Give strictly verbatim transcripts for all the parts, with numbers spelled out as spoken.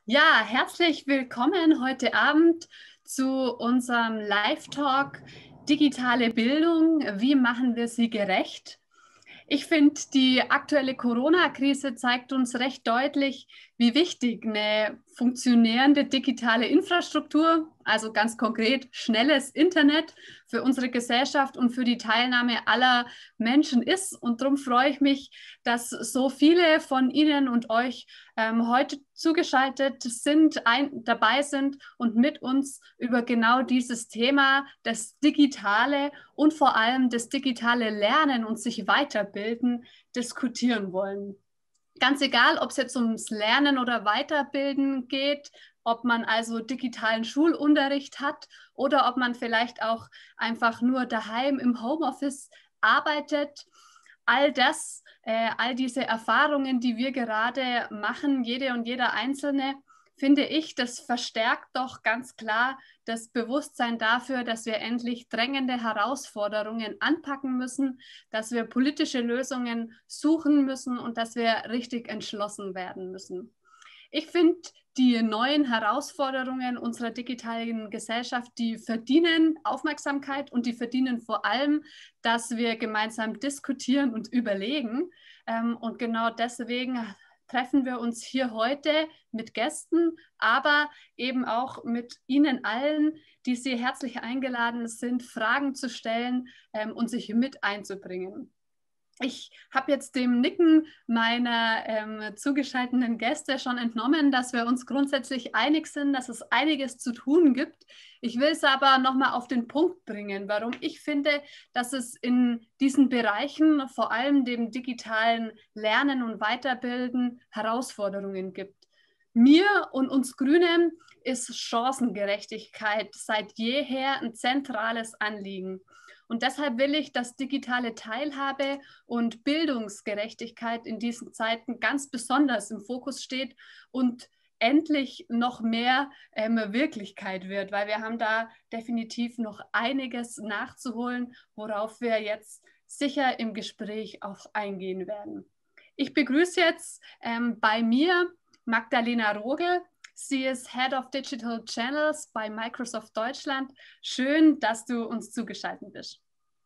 Ja, herzlich willkommen heute Abend zu unserem Live-Talk Digitale Bildung. Wie machen wir sie gerecht? Ich finde, die aktuelle Corona-Krise zeigt uns recht deutlich, wie wichtig eine funktionierende digitale Infrastruktur, also ganz konkret schnelles Internet für unsere Gesellschaft und für die Teilnahme aller Menschen ist. Und darum freue ich mich, dass so viele von Ihnen und euch ähm, heute zugeschaltet sind, ein, dabei sind und mit uns über genau dieses Thema, das Digitale und vor allem das digitale Lernen und sich weiterbilden, diskutieren wollen. Ganz egal, ob es jetzt ums Lernen oder Weiterbilden geht, ob man also digitalen Schulunterricht hat oder ob man vielleicht auch einfach nur daheim im Homeoffice arbeitet. All das, äh, all diese Erfahrungen, die wir gerade machen, jede und jeder Einzelne, finde ich, das verstärkt doch ganz klar das Bewusstsein dafür, dass wir endlich drängende Herausforderungen anpacken müssen, dass wir politische Lösungen suchen müssen und dass wir richtig entschlossen werden müssen. Ich finde, die neuen Herausforderungen unserer digitalen Gesellschaft, die verdienen Aufmerksamkeit und die verdienen vor allem, dass wir gemeinsam diskutieren und überlegen. Und genau deswegen treffen wir uns hier heute mit Gästen, aber eben auch mit Ihnen allen, die Sie herzlich eingeladen sind, Fragen zu stellen und sich mit einzubringen. Ich habe jetzt dem Nicken meiner ähm, zugeschalteten Gäste schon entnommen, dass wir uns grundsätzlich einig sind, dass es einiges zu tun gibt. Ich will es aber nochmal auf den Punkt bringen, warum ich finde, dass es in diesen Bereichen, vor allem dem digitalen Lernen und Weiterbilden, Herausforderungen gibt. Mir und uns Grünen ist Chancengerechtigkeit seit jeher ein zentrales Anliegen. Und deshalb will ich, dass digitale Teilhabe und Bildungsgerechtigkeit in diesen Zeiten ganz besonders im Fokus steht und endlich noch mehr ähm, Wirklichkeit wird, weil wir haben da definitiv noch einiges nachzuholen, worauf wir jetzt sicher im Gespräch auch eingehen werden. Ich begrüße jetzt ähm, bei mir Magdalena Rogel. Sie ist Head of Digital Channels bei Microsoft Deutschland. Schön, dass du uns zugeschaltet bist.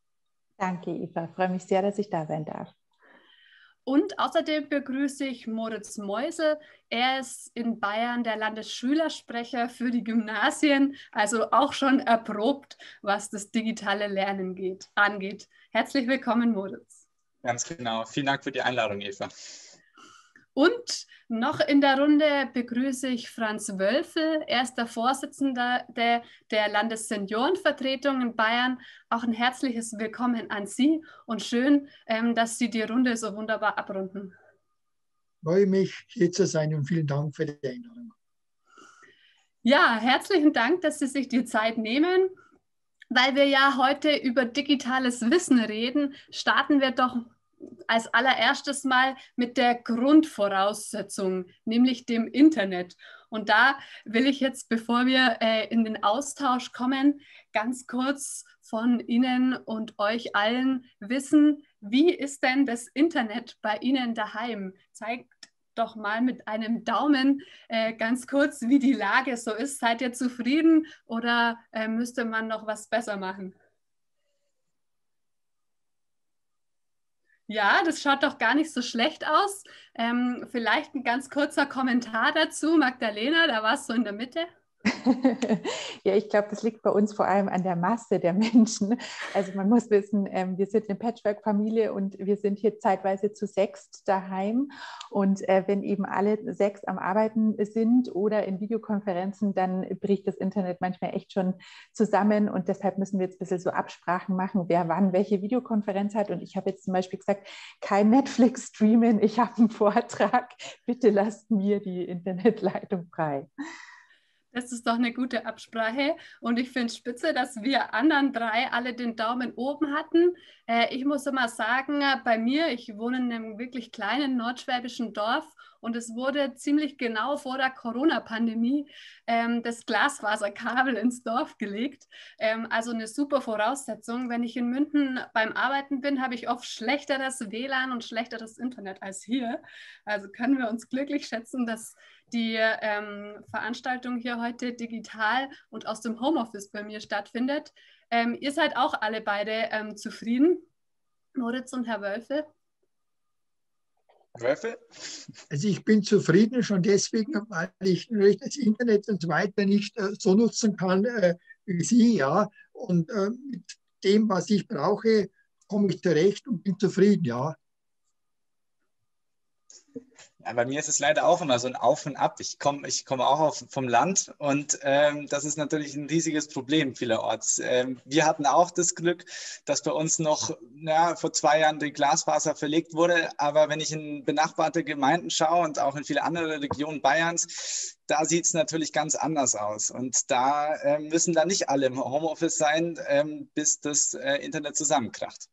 Danke, Eva. Ich freue mich sehr, dass ich da sein darf. Und außerdem begrüße ich Moritz Meusel. Er ist in Bayern der Landesschülersprecher für die Gymnasien, also auch schon erprobt, was das digitale Lernen geht, angeht. Herzlich willkommen, Moritz. Ganz genau. Vielen Dank für die Einladung, Eva. Und noch in der Runde begrüße ich Franz Wölfel. Er ist der Vorsitzende der, der Landesseniorenvertretung in Bayern. Auch ein herzliches Willkommen an Sie und schön, ähm, dass Sie die Runde so wunderbar abrunden. Ich freue mich, hier zu sein und vielen Dank für die Einladung. Ja, herzlichen Dank, dass Sie sich die Zeit nehmen. Weil wir ja heute über digitales Wissen reden, starten wir doch als allererstes mal mit der Grundvoraussetzung, nämlich dem Internet. Und da will ich jetzt, bevor wir äh, in den Austausch kommen, ganz kurz von Ihnen und euch allen wissen, wie ist denn das Internet bei Ihnen daheim? Zeigt doch mal mit einem Daumen äh, ganz kurz, wie die Lage so ist. Seid ihr zufrieden oder äh, müsste man noch was besser machen? Ja, das schaut doch gar nicht so schlecht aus. Ähm, vielleicht ein ganz kurzer Kommentar dazu. Magdalena, da warst du in der Mitte. Ja, ich glaube, das liegt bei uns vor allem an der Masse der Menschen. Also man muss wissen, ähm, wir sind eine Patchwork-Familie und wir sind hier zeitweise zu sechst daheim. Und äh, wenn eben alle sechs am Arbeiten sind oder in Videokonferenzen, dann bricht das Internet manchmal echt schon zusammen. Und deshalb müssen wir jetzt ein bisschen so Absprachen machen, wer wann welche Videokonferenz hat. Und ich habe jetzt zum Beispiel gesagt, kein Netflix streamen, ich habe einen Vortrag, bitte lasst mir die Internetleitung frei. Das ist doch eine gute Absprache und ich finde es spitze, dass wir anderen drei alle den Daumen oben hatten. Äh, ich muss immer sagen, bei mir, ich wohne in einem wirklich kleinen nordschwäbischen Dorf und es wurde ziemlich genau vor der Corona-Pandemie ähm, das Glasfaserkabel ins Dorf gelegt. Ähm, also eine super Voraussetzung. Wenn ich in München beim Arbeiten bin, habe ich oft schlechteres W L A N und schlechteres Internet als hier. Also können wir uns glücklich schätzen, dass die ähm, Veranstaltung hier heute digital und aus dem Homeoffice bei mir stattfindet. Ähm, ihr seid auch alle beide ähm, zufrieden, Moritz und Herr Wölfe? Wölfe? Also ich bin zufrieden schon deswegen, weil ich das Internet und so weiter nicht äh, so nutzen kann äh, wie Sie, ja. Und äh, mit dem, was ich brauche, komme ich zurecht und bin zufrieden, ja. Ja, bei mir ist es leider auch immer so ein Auf und Ab. Ich komme ich komme auch auf, vom Land und ähm, das ist natürlich ein riesiges Problem vielerorts. Ähm, wir hatten auch das Glück, dass bei uns noch ja, vor zwei Jahren die Glasfaser verlegt wurde. Aber wenn ich in benachbarte Gemeinden schaue und auch in viele andere Regionen Bayerns, da sieht es natürlich ganz anders aus. Und da äh, müssen da nicht alle im Homeoffice sein, ähm, bis das äh, Internet zusammenkracht.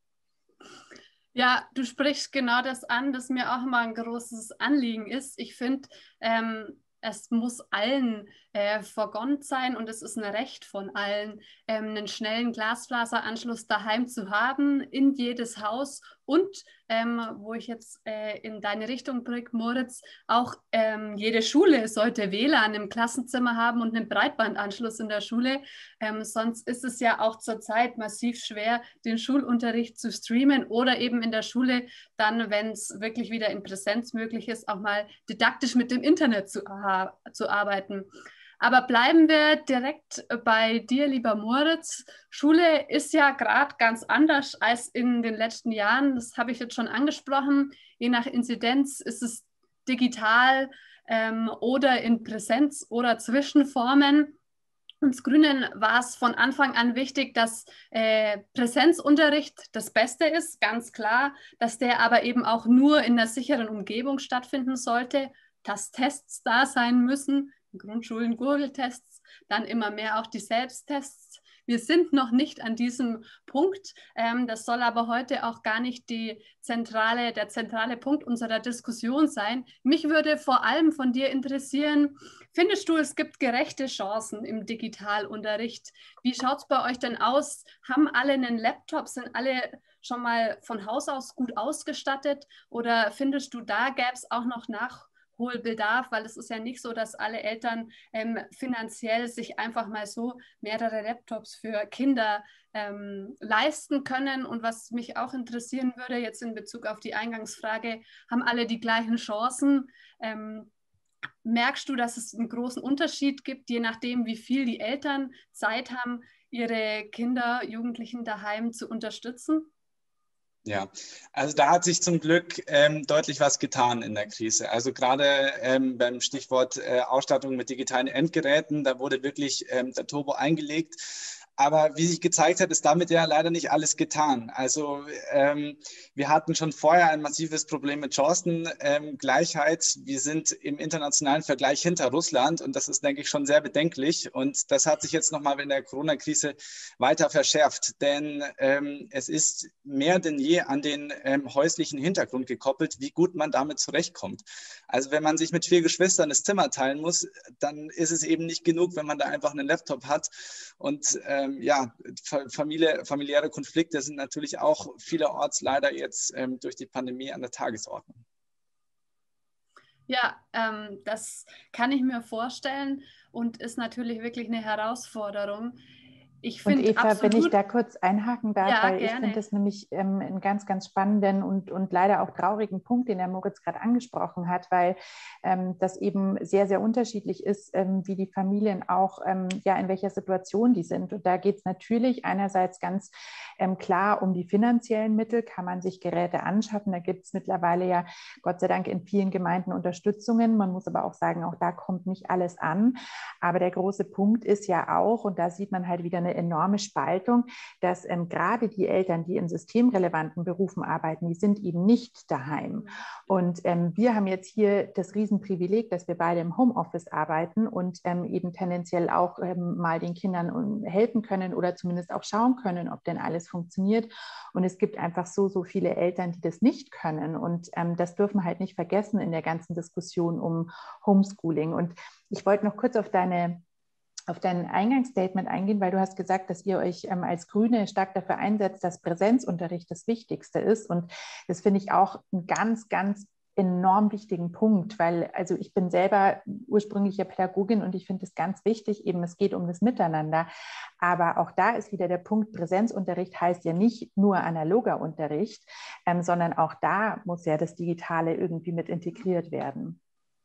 Ja, du sprichst genau das an, das mir auch immer ein großes Anliegen ist. Ich finde, ähm, es muss allen äh, vergönnt sein und es ist ein Recht von allen, ähm, einen schnellen Glasfaseranschluss daheim zu haben, in jedes Haus und, ähm, wo ich jetzt äh, in deine Richtung blicke, Moritz, auch ähm, jede Schule sollte W L A N im Klassenzimmer haben und einen Breitbandanschluss in der Schule. Ähm, sonst ist es ja auch zurzeit massiv schwer, den Schulunterricht zu streamen oder eben in der Schule dann, wenn es wirklich wieder in Präsenz möglich ist, auch mal didaktisch mit dem Internet zu, zu arbeiten. Aber bleiben wir direkt bei dir, lieber Moritz. Schule ist ja gerade ganz anders als in den letzten Jahren. Das habe ich jetzt schon angesprochen. Je nach Inzidenz ist es digital ähm, oder in Präsenz oder Zwischenformen. Uns Grünen war es von Anfang an wichtig, dass äh, Präsenzunterricht das Beste ist, ganz klar, dass der aber eben auch nur in einer sicheren Umgebung stattfinden sollte, dass Tests da sein müssen, in Grundschulen Gurgeltests, dann immer mehr auch die Selbsttests. Wir sind noch nicht an diesem Punkt. Ähm, das soll aber heute auch gar nicht die zentrale, der zentrale Punkt unserer Diskussion sein. Mich würde vor allem von dir interessieren, findest du, es gibt gerechte Chancen im Digitalunterricht? Wie schaut es bei euch denn aus? Haben alle einen Laptop? Sind alle schon mal von Haus aus gut ausgestattet? Oder findest du, da gäbe es auch noch Nachholbedarf? Weil es ist ja nicht so, dass alle Eltern ähm, finanziell sich einfach mal so mehrere Laptops für Kinder ähm, leisten können. Und was mich auch interessieren würde, jetzt in Bezug auf die Eingangsfrage, haben alle die gleichen Chancen? Ähm, Merkst du, dass es einen großen Unterschied gibt, je nachdem, wie viel die Eltern Zeit haben, ihre Kinder, Jugendlichen daheim zu unterstützen? Ja, also da hat sich zum Glück ähm, deutlich was getan in der Krise. Also gerade ähm, beim Stichwort äh, Ausstattung mit digitalen Endgeräten, da wurde wirklich ähm, der Turbo eingelegt. Aber wie sich gezeigt hat, ist damit ja leider nicht alles getan. Also ähm, wir hatten schon vorher ein massives Problem mit Chancengleichheit. Ähm, wir sind im internationalen Vergleich hinter Russland und das ist, denke ich, schon sehr bedenklich. Und das hat sich jetzt nochmal in der Corona-Krise weiter verschärft. Denn ähm, es ist mehr denn je an den ähm, häuslichen Hintergrund gekoppelt, wie gut man damit zurechtkommt. Also wenn man sich mit vier Geschwistern das Zimmer teilen muss, dann ist es eben nicht genug, wenn man da einfach einen Laptop hat. Und ähm, ja, Familie, familiäre Konflikte sind natürlich auch vielerorts leider jetzt ähm, durch die Pandemie an der Tagesordnung. Ja, ähm, das kann ich mir vorstellen und ist natürlich wirklich eine Herausforderung. Ich Und Eva, absolut, wenn ich da kurz einhaken darf, ja, weil gerne. ich finde das nämlich ähm, einen ganz, ganz spannenden und, und leider auch traurigen Punkt, den der Moritz gerade angesprochen hat, weil ähm, das eben sehr, sehr unterschiedlich ist, ähm, wie die Familien auch, ähm, ja, in welcher Situation die sind. Und da geht es natürlich einerseits ganz ähm, klar um die finanziellen Mittel, kann man sich Geräte anschaffen. Da gibt es mittlerweile ja Gott sei Dank in vielen Gemeinden Unterstützungen. Man muss aber auch sagen, auch da kommt nicht alles an. Aber der große Punkt ist ja auch, und da sieht man halt wieder eine enorme Spaltung, dass ähm, gerade die Eltern, die in systemrelevanten Berufen arbeiten, die sind eben nicht daheim. Und ähm, wir haben jetzt hier das Riesenprivileg, dass wir beide im Homeoffice arbeiten und ähm, eben tendenziell auch ähm, mal den Kindern helfen können oder zumindest auch schauen können, ob denn alles funktioniert. Und es gibt einfach so, so viele Eltern, die das nicht können. Und ähm, das dürfen wir halt nicht vergessen in der ganzen Diskussion um Homeschooling. Und ich wollte noch kurz auf deine auf dein Eingangsstatement eingehen, weil du hast gesagt, dass ihr euch ähm, als Grüne stark dafür einsetzt, dass Präsenzunterricht das Wichtigste ist. Und das finde ich auch einen ganz, ganz enorm wichtigen Punkt, weil also ich bin selber ursprüngliche Pädagogin und ich finde es ganz wichtig, eben es geht um das Miteinander, aber auch da ist wieder der Punkt, Präsenzunterricht heißt ja nicht nur analoger Unterricht, ähm, sondern auch da muss ja das Digitale irgendwie mit integriert werden.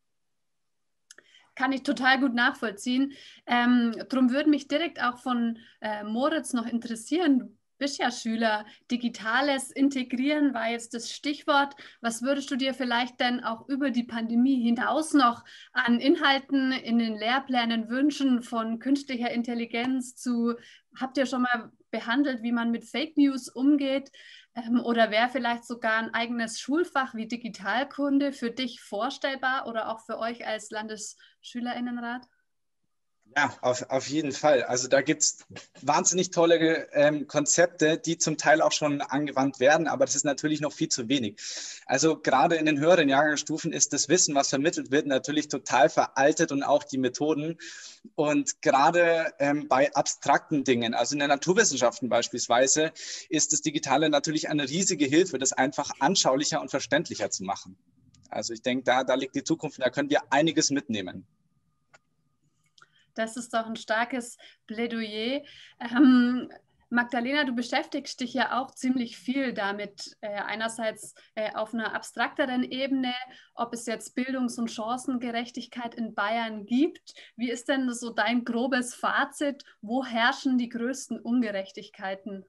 Kann ich total gut nachvollziehen. Ähm, drum würde mich direkt auch von äh, Moritz noch interessieren. Du bist ja Schüler. Digitales Integrieren war jetzt das Stichwort. Was würdest du dir vielleicht denn auch über die Pandemie hinaus noch an Inhalten in den Lehrplänen wünschen, von künstlicher Intelligenz zu, habt ihr schon mal behandelt, wie man mit Fake News umgeht? Ähm, oder wäre vielleicht sogar ein eigenes Schulfach wie Digitalkunde für dich vorstellbar oder auch für euch als Landesschülerinnenrat? Ja, auf, auf jeden Fall. Also da gibt es wahnsinnig tolle ähm, Konzepte, die zum Teil auch schon angewandt werden, aber das ist natürlich noch viel zu wenig. Also gerade in den höheren Jahrgangsstufen ist das Wissen, was vermittelt wird, natürlich total veraltet und auch die Methoden. Und gerade ähm, bei abstrakten Dingen, also in den Naturwissenschaften beispielsweise, ist das Digitale natürlich eine riesige Hilfe, das einfach anschaulicher und verständlicher zu machen. Also ich denke, da, da liegt die Zukunft und da können wir einiges mitnehmen. Das ist doch ein starkes Plädoyer. Ähm, Magdalena, du beschäftigst dich ja auch ziemlich viel damit, äh, einerseits äh, auf einer abstrakteren Ebene, ob es jetzt Bildungs- und Chancengerechtigkeit in Bayern gibt. Wie ist denn so dein grobes Fazit? Wo herrschen die größten Ungerechtigkeiten?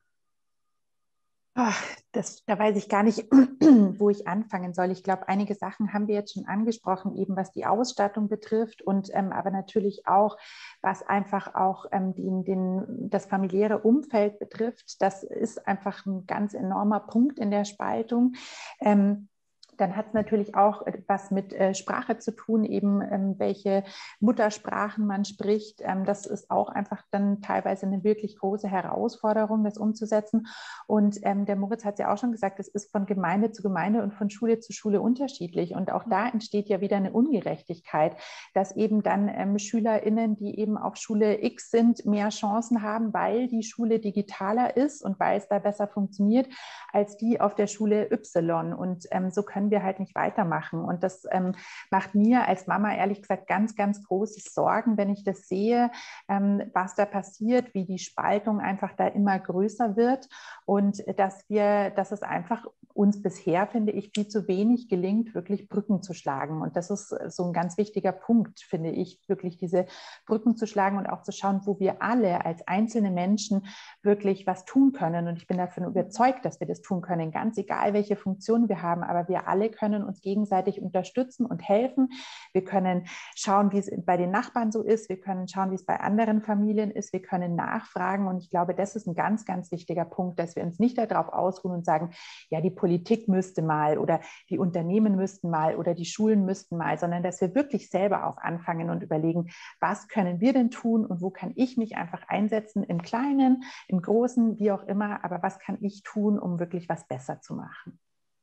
Ach, das, da weiß ich gar nicht, wo ich anfangen soll. Ich glaube, einige Sachen haben wir jetzt schon angesprochen, eben was die Ausstattung betrifft und ähm, aber natürlich auch, was einfach auch ähm, den, den, das familiäre Umfeld betrifft. Das ist einfach ein ganz enormer Punkt in der Spaltung. Ähm, Dann hat es natürlich auch was mit äh, Sprache zu tun, eben ähm, welche Muttersprachen man spricht. Ähm, das ist auch einfach dann teilweise eine wirklich große Herausforderung, das umzusetzen. Und ähm, der Moritz hat es ja auch schon gesagt, es ist von Gemeinde zu Gemeinde und von Schule zu Schule unterschiedlich. Und auch da entsteht ja wieder eine Ungerechtigkeit, dass eben dann ähm, SchülerInnen, die eben auf Schule X sind, mehr Chancen haben, weil die Schule digitaler ist und weil es da besser funktioniert, als die auf der Schule Y. Und ähm, so können wir halt nicht weitermachen. Und das ähm, macht mir als Mama ehrlich gesagt ganz, ganz große Sorgen, wenn ich das sehe, ähm, was da passiert, wie die Spaltung einfach da immer größer wird und dass wir, dass es einfach uns bisher, finde ich, viel zu wenig gelingt, wirklich Brücken zu schlagen. Und das ist so ein ganz wichtiger Punkt, finde ich, wirklich diese Brücken zu schlagen und auch zu schauen, wo wir alle als einzelne Menschen wirklich was tun können. Und ich bin davon überzeugt, dass wir das tun können, ganz egal, welche Funktion wir haben, aber wir alle können uns gegenseitig unterstützen und helfen. Wir können schauen, wie es bei den Nachbarn so ist. Wir können schauen, wie es bei anderen Familien ist. Wir können nachfragen. Und ich glaube, das ist ein ganz, ganz wichtiger Punkt, dass wir uns nicht darauf ausruhen und sagen, ja, die Politik müsste mal oder die Unternehmen müssten mal oder die Schulen müssten mal, sondern dass wir wirklich selber auch anfangen und überlegen, was können wir denn tun und wo kann ich mich einfach einsetzen, im Kleinen, im Großen, wie auch immer, aber was kann ich tun, um wirklich was besser zu machen?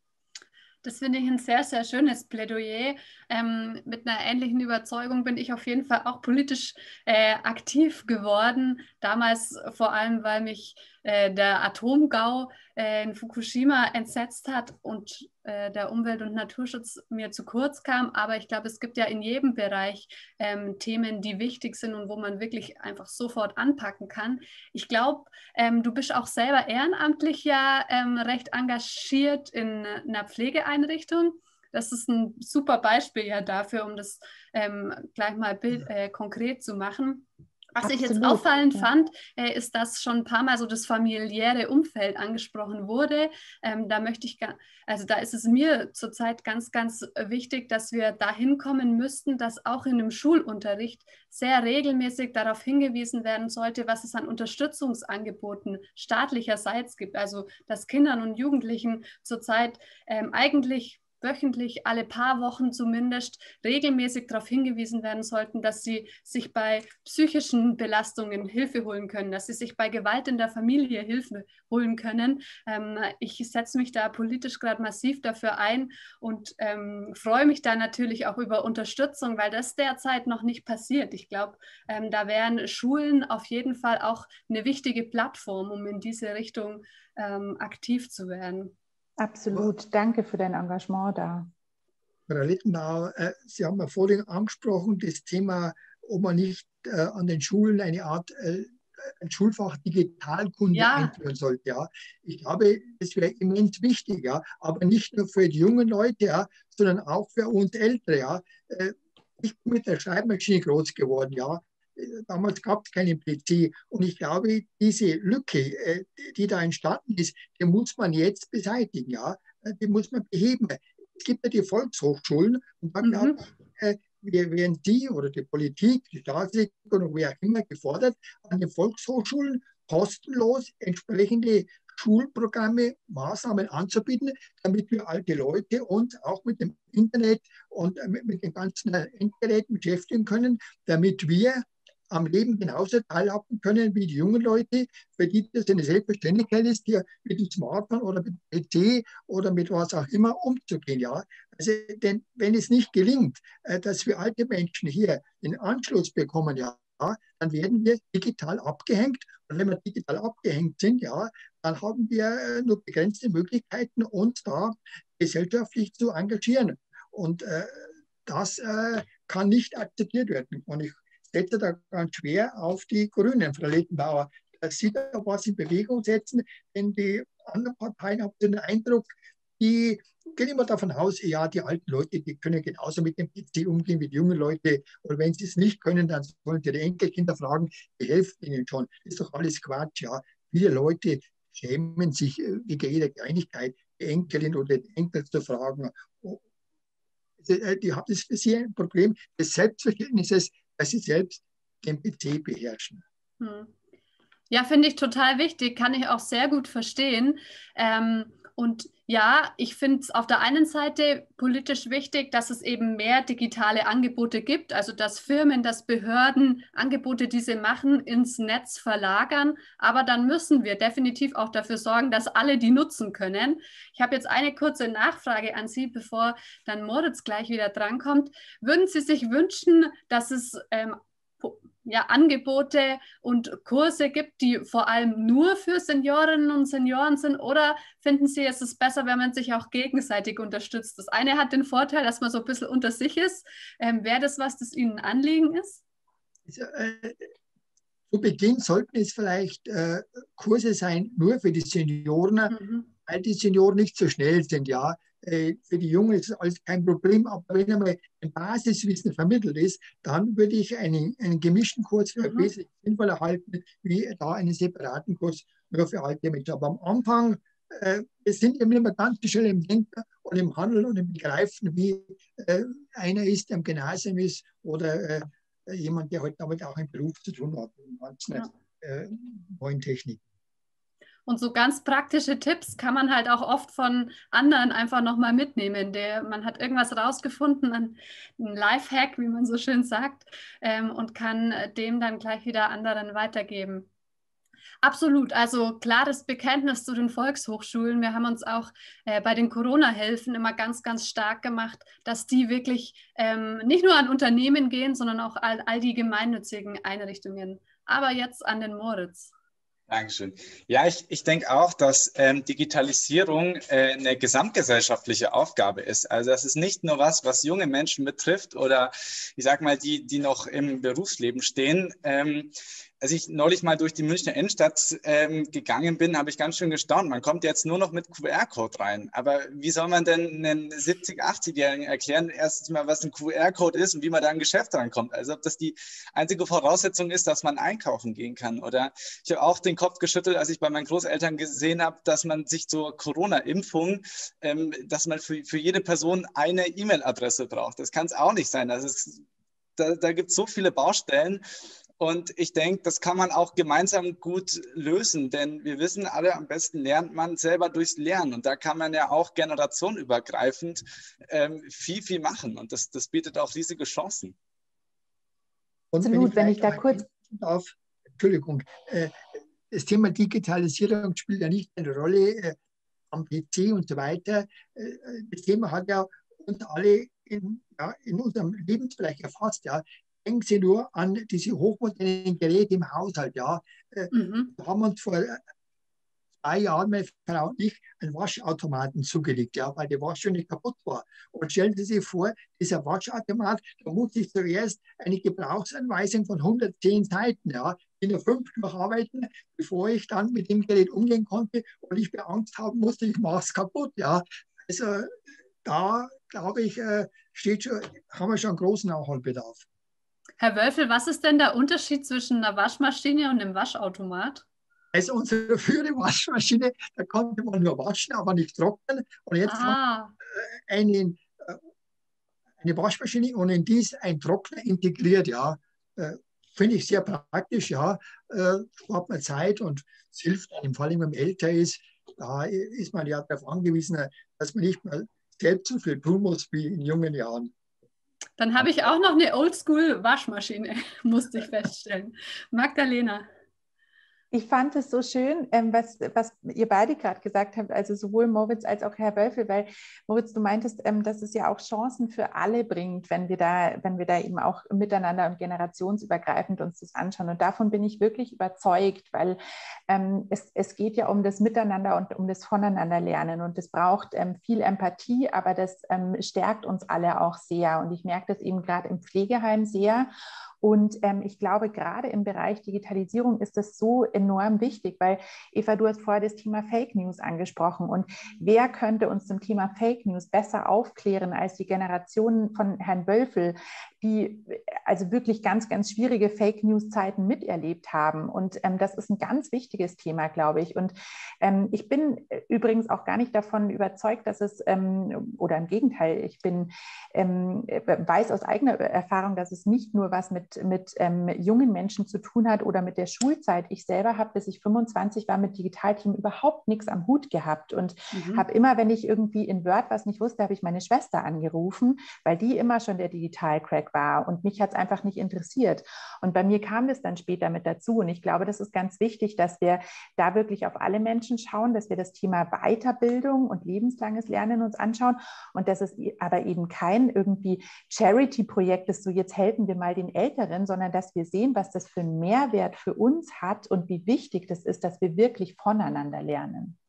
Das finde ich ein sehr, sehr schönes Plädoyer. Ähm, mit einer ähnlichen Überzeugung bin ich auf jeden Fall auch politisch äh, aktiv geworden. Damals vor allem, weil mich äh, der Atomgau äh, in Fukushima entsetzt hat und äh, der Umwelt- und Naturschutz mir zu kurz kam. Aber ich glaube, es gibt ja in jedem Bereich ähm, Themen, die wichtig sind und wo man wirklich einfach sofort anpacken kann. Ich glaube, ähm, du bist auch selber ehrenamtlich ja ähm, recht engagiert in einer Pflegeeinrichtung. Das ist ein super Beispiel ja dafür, um das ähm, gleich mal bild, äh, konkret zu machen. Was Absolut. Ich jetzt auffallend ja. fand, äh, ist, dass schon ein paar Mal so das familiäre Umfeld angesprochen wurde. Ähm, da möchte ich, also da ist es mir zurzeit ganz, ganz wichtig, dass wir dahin kommen müssten, dass auch in dem Schulunterricht sehr regelmäßig darauf hingewiesen werden sollte, was es an Unterstützungsangeboten staatlicherseits gibt. Also dass Kindern und Jugendlichen zurzeit ähm, eigentlich wöchentlich, alle paar Wochen zumindest, regelmäßig darauf hingewiesen werden sollten, dass sie sich bei psychischen Belastungen Hilfe holen können, dass sie sich bei Gewalt in der Familie Hilfe holen können. Ähm, ich setze mich da politisch gerade massiv dafür ein und ähm, freue mich da natürlich auch über Unterstützung, weil das derzeit noch nicht passiert. Ich glaube, ähm, da wären Schulen auf jeden Fall auch eine wichtige Plattform, um in diese Richtung ähm, aktiv zu werden. Absolut. Danke für dein Engagement da. Frau Littenauer, äh, Sie haben ja vorhin angesprochen, das Thema, ob man nicht äh, an den Schulen eine Art äh, ein Schulfach Digitalkunde Ja. einführen sollte. Ja. Ich glaube, das wäre immens wichtig, ja. Aber nicht nur für die jungen Leute, ja, sondern auch für uns Ältere. Ja. Ich bin mit der Schreibmaschine groß geworden. Ja. Damals gab es keinen P C. Und ich glaube, diese Lücke, die da entstanden ist, die muss man jetzt beseitigen. Ja. Die muss man beheben. Es gibt ja die Volkshochschulen. Und da glaube Mhm. ich, wir werden die oder die Politik, die Staatsregierung, wer auch immer gefordert, an den Volkshochschulen kostenlos entsprechende Schulprogramme, Maßnahmen anzubieten, damit wir alte Leute uns auch mit dem Internet und mit, mit den ganzen Endgeräten beschäftigen können, damit wir am Leben genauso teilhaben können wie die jungen Leute, für die das eine Selbstverständlichkeit ist, hier mit dem Smartphone oder mit dem P C oder mit was auch immer umzugehen. Ja? Also, denn wenn es nicht gelingt, dass wir alte Menschen hier den Anschluss bekommen, ja, dann werden wir digital abgehängt. Und wenn wir digital abgehängt sind, ja, dann haben wir nur begrenzte Möglichkeiten, uns da gesellschaftlich zu engagieren. Und äh, das äh, kann nicht akzeptiert werden. Und ich setze da ganz schwer auf die Grünen, Frau Littenauer, dass sie da was in Bewegung setzen, denn die anderen Parteien haben den Eindruck, die gehen immer davon aus, ja, die alten Leute, die können genauso mit dem P C umgehen wie die jungen Leute. Und wenn sie es nicht können, dann sollen sie die Enkelkinder fragen, die helfen ihnen schon. Das ist doch alles Quatsch, ja. Viele Leute schämen sich wegen jeder Kleinigkeit, die Enkelin oder den Enkel zu fragen. Die haben das für sie ein Problem des Selbstverständnisses, dass sie selbst den P C beherrschen. Hm. Ja, finde ich total wichtig, kann ich auch sehr gut verstehen. Ähm, und ja, ich finde es auf der einen Seite politisch wichtig, dass es eben mehr digitale Angebote gibt, also dass Firmen, dass Behörden Angebote, die sie machen, ins Netz verlagern. Aber dann müssen wir definitiv auch dafür sorgen, dass alle die nutzen können. Ich habe jetzt eine kurze Nachfrage an Sie, bevor dann Moritz gleich wieder drankommt. Würden Sie sich wünschen, dass es ähm, ja, Angebote und Kurse gibt, die vor allem nur für Seniorinnen und Senioren sind? Oder finden Sie, es ist besser, wenn man sich auch gegenseitig unterstützt? Das eine hat den Vorteil, dass man so ein bisschen unter sich ist. Ähm, wäre das was, das Ihnen ein Anliegen ist? Also, äh, zu Beginn sollten es vielleicht äh, Kurse sein, nur für die Senioren, mhm. weil die Senioren nicht so schnell sind. Ja. Für die Jungen ist das alles kein Problem, aber wenn einmal ein Basiswissen vermittelt ist, dann würde ich einen, einen gemischten Kurs für mhm. wesentlich sinnvoller halten, wie da einen separaten Kurs nur für alte Menschen. Aber am Anfang, äh, wir sind eben immer ganz schnell im Denken und im Handeln und im Begreifen, wie äh, einer ist, der im Gymnasium ist oder äh, jemand, der heute halt damit auch einen Beruf zu tun hat, mit ganzen ja. äh, neuen Techniken. Und so ganz praktische Tipps kann man halt auch oft von anderen einfach nochmal mitnehmen. Der, man hat irgendwas rausgefunden, ein Lifehack, wie man so schön sagt, ähm, und kann dem dann gleich wieder anderen weitergeben. Absolut, also klares Bekenntnis zu den Volkshochschulen. Wir haben uns auch äh, bei den Corona-Hilfen immer ganz, ganz stark gemacht, dass die wirklich ähm, nicht nur an Unternehmen gehen, sondern auch all, all die gemeinnützigen Einrichtungen. Aber jetzt an den Moritz. Dankeschön. Ja, ich, ich denke auch, dass ähm, Digitalisierung äh, eine gesamtgesellschaftliche Aufgabe ist. Also das ist nicht nur was, was junge Menschen betrifft oder ich sag mal, die, die noch im Berufsleben stehen. Ähm, als ich neulich mal durch die Münchner Innenstadt ähm, gegangen bin, habe ich ganz schön gestaunt. Man kommt jetzt nur noch mit Q R-Code rein. Aber wie soll man denn einen siebzig-, achtzigjährigen erklären, erstens mal, was ein Q R-Code ist und wie man da an ein Geschäft reinkommt? Also ob das die einzige Voraussetzung ist, dass man einkaufen gehen kann. Oder ich habe auch den Kopf geschüttelt, als ich bei meinen Großeltern gesehen habe, dass man sich zur Corona-Impfung, ähm, dass man für, für jede Person eine E-Mail-Adresse braucht. Das kann es auch nicht sein. Also es, da, da gibt es so viele Baustellen. Und ich denke, das kann man auch gemeinsam gut lösen, denn wir wissen alle, am besten lernt man selber durchs Lernen. Und da kann man ja auch generationenübergreifend ähm, viel, viel machen. Und das, das bietet auch riesige Chancen. Und Absolut, wenn ich, wenn ich da kurz darf, Entschuldigung, äh, das Thema Digitalisierung spielt ja nicht eine Rolle äh, am P C und so weiter. Äh, das Thema hat ja uns alle in, ja, in unserem Lebensbereich erfasst. Ja. Denken Sie nur an diese hochmodernen Geräte im Haushalt. Ja. Mhm. Wir haben uns vor zwei Jahren meine Frau und ich einen Waschautomaten zugelegt, ja, weil die Waschmaschine kaputt war. Und stellen Sie sich vor, dieser Waschautomat, da muss ich zuerst eine Gebrauchsanweisung von hundertzehn Seiten, ja, in der fünf durcharbeiten, bevor ich dann mit dem Gerät umgehen konnte und ich mir Angst haben musste, ich mache es kaputt, ja. Also da, glaube ich, steht schon, haben wir schon einen großen Nachholbedarf. Herr Wölfel, was ist denn der Unterschied zwischen einer Waschmaschine und einem Waschautomat? Also unsere frühere Waschmaschine, da konnte man nur waschen, aber nicht trocknen. Und jetzt ah. haben wir eine, eine Waschmaschine und in die ist ein Trockner integriert. Ja, finde ich sehr praktisch. Ja, spart man Zeit und es hilft einem, vor allem wenn man älter ist. Da ist man ja darauf angewiesen, dass man nicht mehr selbst so viel tun muss wie in jungen Jahren. Dann habe ich auch noch eine Oldschool-Waschmaschine, musste ich feststellen. Magdalena. Ich fand es so schön, ähm, was, was ihr beide gerade gesagt habt, also sowohl Moritz als auch Herr Wölfel, weil Moritz, du meintest, ähm, dass es ja auch Chancen für alle bringt, wenn wir da, wenn wir da eben auch miteinander und generationsübergreifend uns das anschauen. Und davon bin ich wirklich überzeugt, weil ähm, es, es geht ja um das Miteinander und um das Voneinanderlernen und es braucht ähm, viel Empathie, aber das ähm, stärkt uns alle auch sehr. Und ich merke das eben gerade im Pflegeheim sehr. Und ähm, ich glaube, gerade im Bereich Digitalisierung ist das so enorm wichtig, weil Eva, du hast vorher das Thema Fake News angesprochen. Und wer könnte uns zum Thema Fake News besser aufklären als die Generation von Herrn Wölfel, die also wirklich ganz, ganz schwierige Fake News-Zeiten miterlebt haben. Und ähm, das ist ein ganz wichtiges Thema, glaube ich. Und ähm, ich bin übrigens auch gar nicht davon überzeugt, dass es, ähm, oder im Gegenteil, ich bin, ähm, weiß aus eigener Erfahrung, dass es nicht nur was mit, mit ähm, jungen Menschen zu tun hat oder mit der Schulzeit. Ich selber habe, bis ich fünfundzwanzig war, mit Digitalteam überhaupt nichts am Hut gehabt und mhm. habe immer, wenn ich irgendwie in Word was nicht wusste, habe ich meine Schwester angerufen, weil die immer schon der Digital-Crack war und mich hat es einfach nicht interessiert. Und bei mir kam das dann später mit dazu und ich glaube, das ist ganz wichtig, dass wir da wirklich auf alle Menschen schauen, dass wir das Thema Weiterbildung und lebenslanges Lernen uns anschauen und dass es aber eben kein irgendwie Charity-Projekt ist, so jetzt helfen wir mal den Älteren, sondern dass wir sehen, was das für einen Mehrwert für uns hat und wie wichtig das ist, dass wir wirklich voneinander lernen.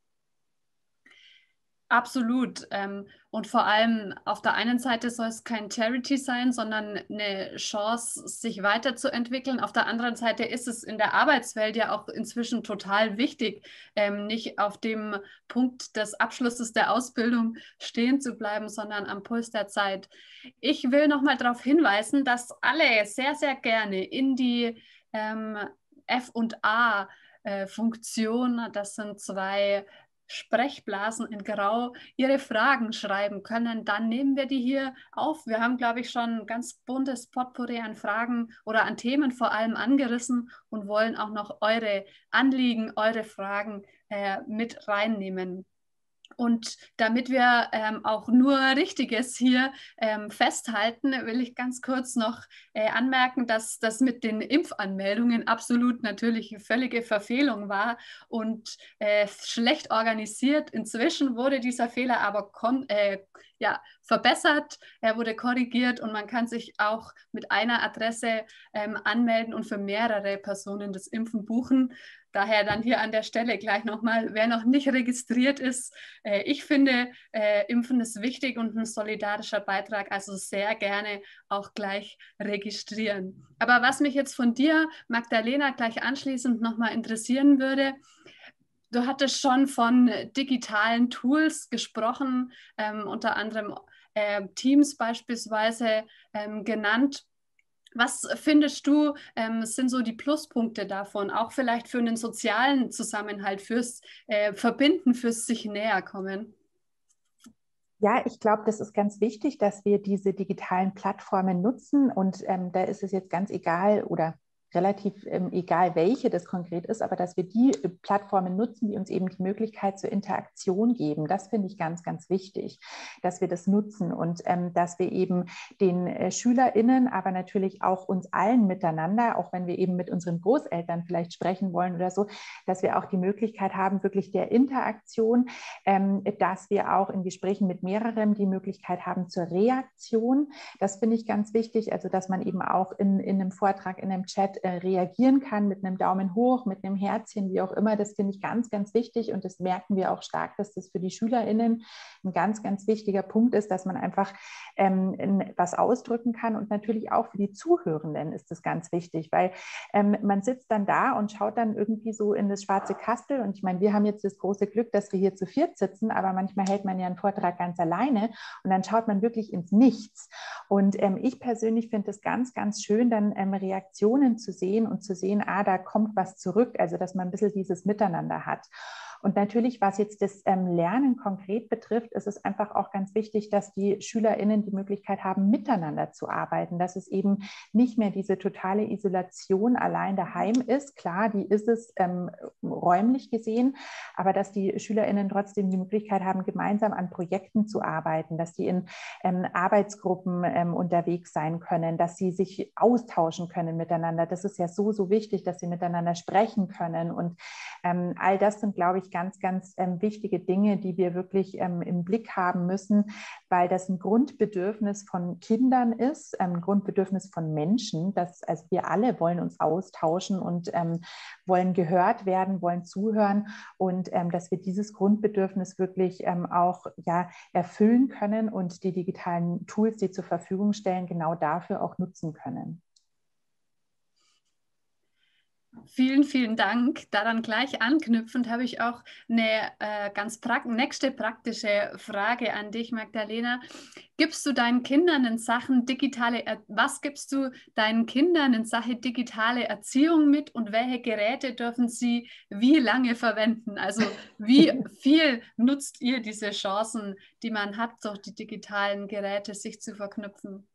Absolut. Und vor allem auf der einen Seite soll es kein Charity sein, sondern eine Chance, sich weiterzuentwickeln. Auf der anderen Seite ist es in der Arbeitswelt ja auch inzwischen total wichtig, nicht auf dem Punkt des Abschlusses der Ausbildung stehen zu bleiben, sondern am Puls der Zeit. Ich will noch mal darauf hinweisen, dass alle sehr, sehr gerne in die ähm, F und A-Funktion, das sind zwei Sprechblasen in Grau, ihre Fragen schreiben können, dann nehmen wir die hier auf. Wir haben, glaube ich, schon ein ganz buntes Potpourri an Fragen oder an Themen vor allem angerissen und wollen auch noch eure Anliegen, eure Fragen äh, mit reinnehmen. Und damit wir ähm, auch nur Richtiges hier ähm, festhalten, will ich ganz kurz noch äh, anmerken, dass das mit den Impfanmeldungen absolut natürlich eine völlige Verfehlung war und äh, schlecht organisiert. Inzwischen wurde dieser Fehler aber äh, ja, verbessert, er wurde korrigiert und man kann sich auch mit einer Adresse ähm, anmelden und für mehrere Personen das Impfen buchen. Daher dann hier an der Stelle gleich nochmal, wer noch nicht registriert ist, äh, ich finde, äh, Impfen ist wichtig und ein solidarischer Beitrag, also sehr gerne auch gleich registrieren. Aber was mich jetzt von dir, Magdalena, gleich anschließend nochmal interessieren würde, du hattest schon von digitalen Tools gesprochen, ähm, unter anderem äh, Teams beispielsweise ähm, genannt. Was findest du, ähm, sind so die Pluspunkte davon, auch vielleicht für einen sozialen Zusammenhalt, fürs äh, Verbinden, fürs sich näher kommen? Ja, ich glaube, das ist ganz wichtig, dass wir diese digitalen Plattformen nutzen und ähm, da ist es jetzt ganz egal oder relativ ähm, egal, welche das konkret ist, aber dass wir die äh, Plattformen nutzen, die uns eben die Möglichkeit zur Interaktion geben. Das finde ich ganz, ganz wichtig, dass wir das nutzen und ähm, dass wir eben den äh, SchülerInnen, aber natürlich auch uns allen miteinander, auch wenn wir eben mit unseren Großeltern vielleicht sprechen wollen oder so, dass wir auch die Möglichkeit haben, wirklich der Interaktion, ähm, dass wir auch in Gesprächen mit mehreren die Möglichkeit haben zur Reaktion. Das finde ich ganz wichtig, also dass man eben auch in, in einem Vortrag, in einem Chat äh, reagieren kann mit einem Daumen hoch, mit einem Herzchen, wie auch immer. Das finde ich ganz, ganz wichtig und das merken wir auch stark, dass das für die SchülerInnen ein ganz, ganz wichtiger Punkt ist, dass man einfach ähm, was ausdrücken kann und natürlich auch für die Zuhörenden ist das ganz wichtig, weil ähm, man sitzt dann da und schaut dann irgendwie so in das schwarze Kastel und ich meine, wir haben jetzt das große Glück, dass wir hier zu viert sitzen, aber manchmal hält man ja einen Vortrag ganz alleine und dann schaut man wirklich ins Nichts. Und ähm, ich persönlich finde es ganz, ganz schön, dann ähm, Reaktionen zu sehen und zu sehen, ah, da kommt was zurück, also dass man ein bisschen dieses Miteinander hat. Und natürlich, was jetzt das ähm, Lernen konkret betrifft, ist es einfach auch ganz wichtig, dass die SchülerInnen die Möglichkeit haben, miteinander zu arbeiten, dass es eben nicht mehr diese totale Isolation allein daheim ist. Klar, die ist es ähm, räumlich gesehen, aber dass die SchülerInnen trotzdem die Möglichkeit haben, gemeinsam an Projekten zu arbeiten, dass die in ähm, Arbeitsgruppen ähm, unterwegs sein können, dass sie sich austauschen können miteinander. Das ist ja so, so wichtig, dass sie miteinander sprechen können und ähm, all das sind, glaube ich, ganz, ganz ähm, wichtige Dinge, die wir wirklich ähm, im Blick haben müssen, weil das ein Grundbedürfnis von Kindern ist, ein Grundbedürfnis von Menschen, dass also wir alle wollen uns austauschen und ähm, wollen gehört werden, wollen zuhören und ähm, dass wir dieses Grundbedürfnis wirklich ähm, auch ja, erfüllen können und die digitalen Tools, die zur Verfügung stellen, genau dafür auch nutzen können. Vielen, vielen Dank. Daran gleich anknüpfend habe ich auch eine äh, ganz prakt nächste praktische Frage an dich, Magdalena. Gibst du deinen Kindern in Sachen digitale, er was gibst du deinen Kindern in Sachen digitale Erziehung mit und welche Geräte dürfen sie wie lange verwenden? Also wie viel nutzt ihr diese Chancen, die man hat, durch die digitalen Geräte sich zu verknüpfen?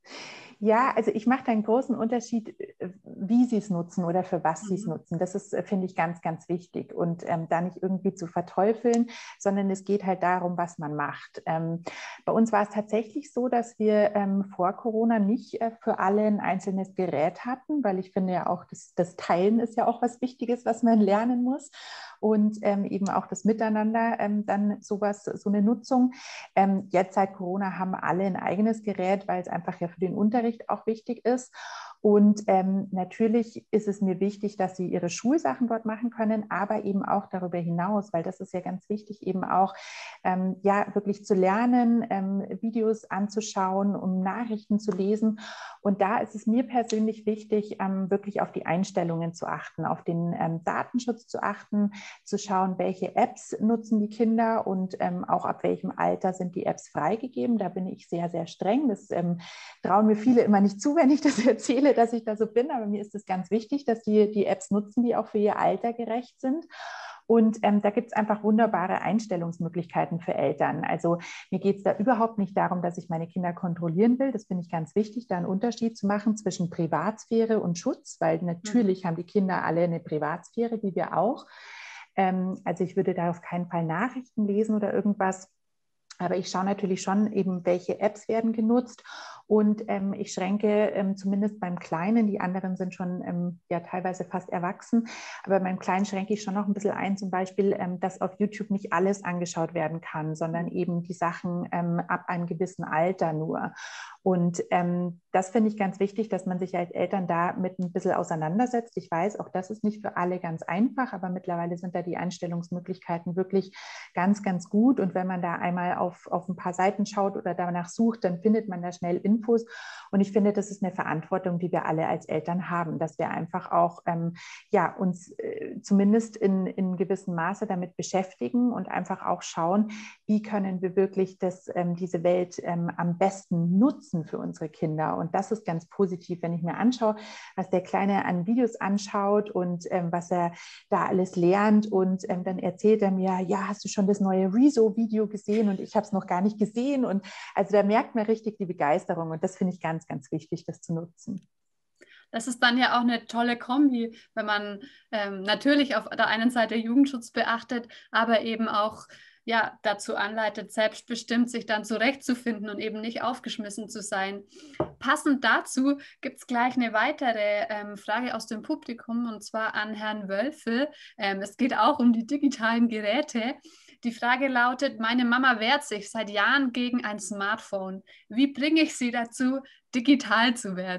Ja, also ich mache da einen großen Unterschied, wie sie es nutzen oder für was mhm. sie es nutzen. Das ist, finde ich, ganz, ganz wichtig. Und ähm, da nicht irgendwie zu verteufeln, sondern es geht halt darum, was man macht. Ähm, bei uns war es tatsächlich so, dass wir ähm, vor Corona nicht äh, für alle ein einzelnes Gerät hatten, weil ich finde ja auch, das, das Teilen ist ja auch was Wichtiges, was man lernen muss. Und ähm, eben auch das Miteinander, ähm, dann sowas, so eine Nutzung. Ähm, jetzt seit Corona haben alle ein eigenes Gerät, weil es einfach ja für den Unterricht auch wichtig ist. Und ähm, natürlich ist es mir wichtig, dass sie ihre Schulsachen dort machen können, aber eben auch darüber hinaus, weil das ist ja ganz wichtig, eben auch ähm, ja, wirklich zu lernen, ähm, Videos anzuschauen, um Nachrichten zu lesen. Und da ist es mir persönlich wichtig, ähm, wirklich auf die Einstellungen zu achten, auf den ähm, Datenschutz zu achten, zu schauen, welche Apps nutzen die Kinder und ähm, auch ab welchem Alter sind die Apps freigegeben. Da bin ich sehr, sehr streng. Das ähm, trauen mir viele immer nicht zu, wenn ich das erzähle, dass ich da so bin. Aber mir ist es ganz wichtig, dass die die Apps nutzen, die auch für ihr Alter gerecht sind. Und ähm, da gibt es einfach wunderbare Einstellungsmöglichkeiten für Eltern. Also mir geht es da überhaupt nicht darum, dass ich meine Kinder kontrollieren will. Das finde ich ganz wichtig, da einen Unterschied zu machen zwischen Privatsphäre und Schutz, weil natürlich mhm. haben die Kinder alle eine Privatsphäre, wie wir auch. Ähm, also ich würde da auf keinen Fall Nachrichten lesen oder irgendwas. Aber ich schaue natürlich schon eben, welche Apps werden genutzt und ähm, ich schränke ähm, zumindest beim Kleinen, die anderen sind schon ähm, ja teilweise fast erwachsen, aber beim Kleinen schränke ich schon noch ein bisschen ein, zum Beispiel, ähm, dass auf YouTube nicht alles angeschaut werden kann, sondern eben die Sachen ähm, ab einem gewissen Alter nur. Und ähm, das finde ich ganz wichtig, dass man sich als Eltern damit ein bisschen auseinandersetzt. Ich weiß, auch das ist nicht für alle ganz einfach, aber mittlerweile sind da die Einstellungsmöglichkeiten wirklich ganz, ganz gut. Und wenn man da einmal auf, auf ein paar Seiten schaut oder danach sucht, dann findet man da schnell Infos. Und ich finde, das ist eine Verantwortung, die wir alle als Eltern haben, dass wir einfach auch ähm, ja, uns äh, zumindest in, in gewissem Maße damit beschäftigen und einfach auch schauen, wie können wir wirklich das, ähm, diese Welt ähm, am besten nutzen für unsere Kinder. Und das ist ganz positiv, wenn ich mir anschaue, was der Kleine an Videos anschaut und ähm, was er da alles lernt. Und ähm, dann erzählt er mir, ja, hast du schon das neue Rezo-Video gesehen? Und ich habe es noch gar nicht gesehen. Und also da merkt man richtig die Begeisterung. Und das finde ich ganz, ganz wichtig, das zu nutzen. Das ist dann ja auch eine tolle Kombi, wenn man ähm, natürlich auf der einen Seite Jugendschutz beachtet, aber eben auch ja, dazu anleitet, selbstbestimmt sich dann zurechtzufinden und eben nicht aufgeschmissen zu sein. Passend dazu gibt es gleich eine weitere ähm, Frage aus dem Publikum und zwar an Herrn Wölfel. Ähm, es geht auch um die digitalen Geräte. Die Frage lautet, meine Mama wehrt sich seit Jahren gegen ein Smartphone. Wie bringe ich sie dazu, digital zu werden?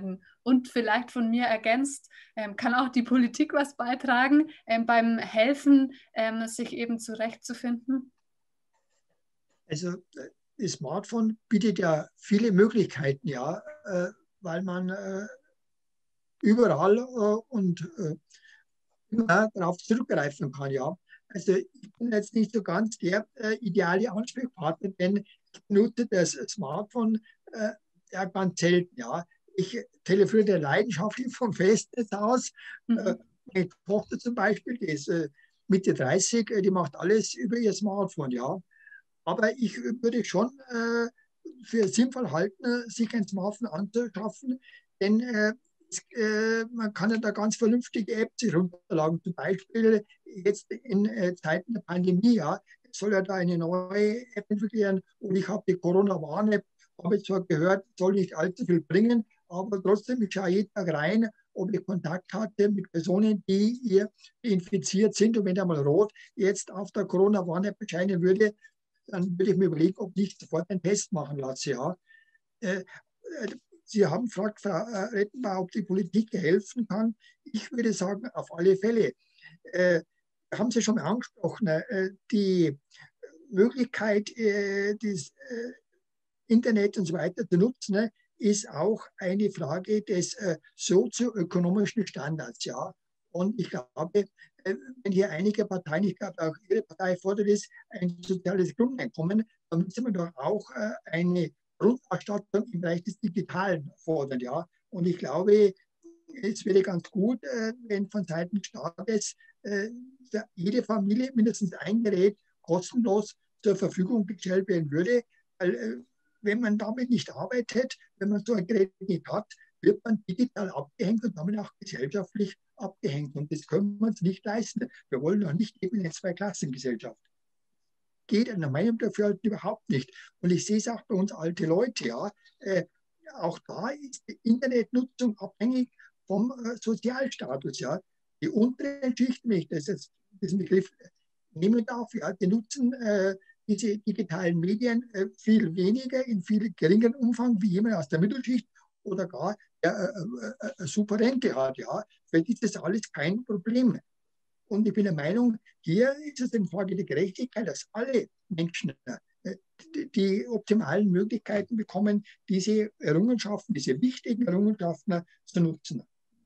Und vielleicht von mir ergänzt, ähm, kann auch die Politik was beitragen ähm, beim Helfen, ähm, sich eben zurechtzufinden? Also das Smartphone bietet ja viele Möglichkeiten, ja, äh, weil man äh, überall äh, und äh, immer darauf zurückgreifen kann, ja. Also ich bin jetzt nicht so ganz der äh, ideale Ansprechpartner, denn ich benutze das Smartphone äh, ja ganz selten, ja. Ich telefoniere leidenschaftlich vom Festnetz aus. Mhm. Äh, meine Tochter zum Beispiel, die ist äh, Mitte dreißig, äh, die macht alles über ihr Smartphone, ja. Aber ich würde schon äh, für sinnvoll halten, sich ein Smartphone anzuschaffen, denn äh, äh, man kann ja da ganz vernünftige Apps sich runterladen. Zum Beispiel jetzt in äh, Zeiten der Pandemie, ja, soll ja da eine neue App entwickeln und ich habe die Corona-Warn-App, habe ich zwar gehört, soll nicht allzu viel bringen, aber trotzdem, ich schaue jeden Tag rein, ob ich Kontakt hatte mit Personen, die hier infiziert sind. Und wenn da mal rot jetzt auf der Corona-Warn-App erscheinen würde, dann würde ich mir überlegen, ob ich sofort einen Test machen lasse. Ja. Äh, Sie haben gefragt, Frau Rettenbauer, ob die Politik helfen kann. Ich würde sagen, auf alle Fälle. Äh, haben Sie schon mal angesprochen, äh, die Möglichkeit, äh, das äh, Internet und so weiter zu nutzen, ne, ist auch eine Frage des äh, sozioökonomischen Standards. Ja. Und ich glaube, wenn hier einige Parteien, ich glaube auch Ihre Partei fordert es, ein soziales Grundeinkommen, dann müsste man doch auch äh, eine Grundausstattung im Bereich des Digitalen fordern. Ja. Und ich glaube, es wäre ganz gut, äh, wenn von Seiten des Staates äh, jede Familie mindestens ein Gerät kostenlos zur Verfügung gestellt werden würde. Weil, äh, wenn man damit nicht arbeitet, wenn man so ein Gerät nicht hat, wird man digital abgehängt und damit auch gesellschaftlich abgehängt. Und das können wir uns nicht leisten. Wir wollen doch nicht eben eine Zweiklassengesellschaft. Geht in der Meinung dafür halt überhaupt nicht. Und ich sehe es auch bei uns alte Leute. Ja. Äh, auch da ist die Internetnutzung abhängig vom äh, Sozialstatus. Ja. Die unteren Schichten, wenn ich das jetzt diesen Begriff nehmen darf, ja, die nutzen äh, diese digitalen Medien äh, viel weniger, in viel geringeren Umfang wie jemand aus der Mittelschicht oder gar der äh, äh, super Rente hat. Ja. Für die ist das alles kein Problem. Und ich bin der Meinung, hier ist es eine Frage der Gerechtigkeit, dass alle Menschen äh, die, die optimalen Möglichkeiten bekommen, diese Errungenschaften, diese wichtigen Errungenschaften zu nutzen.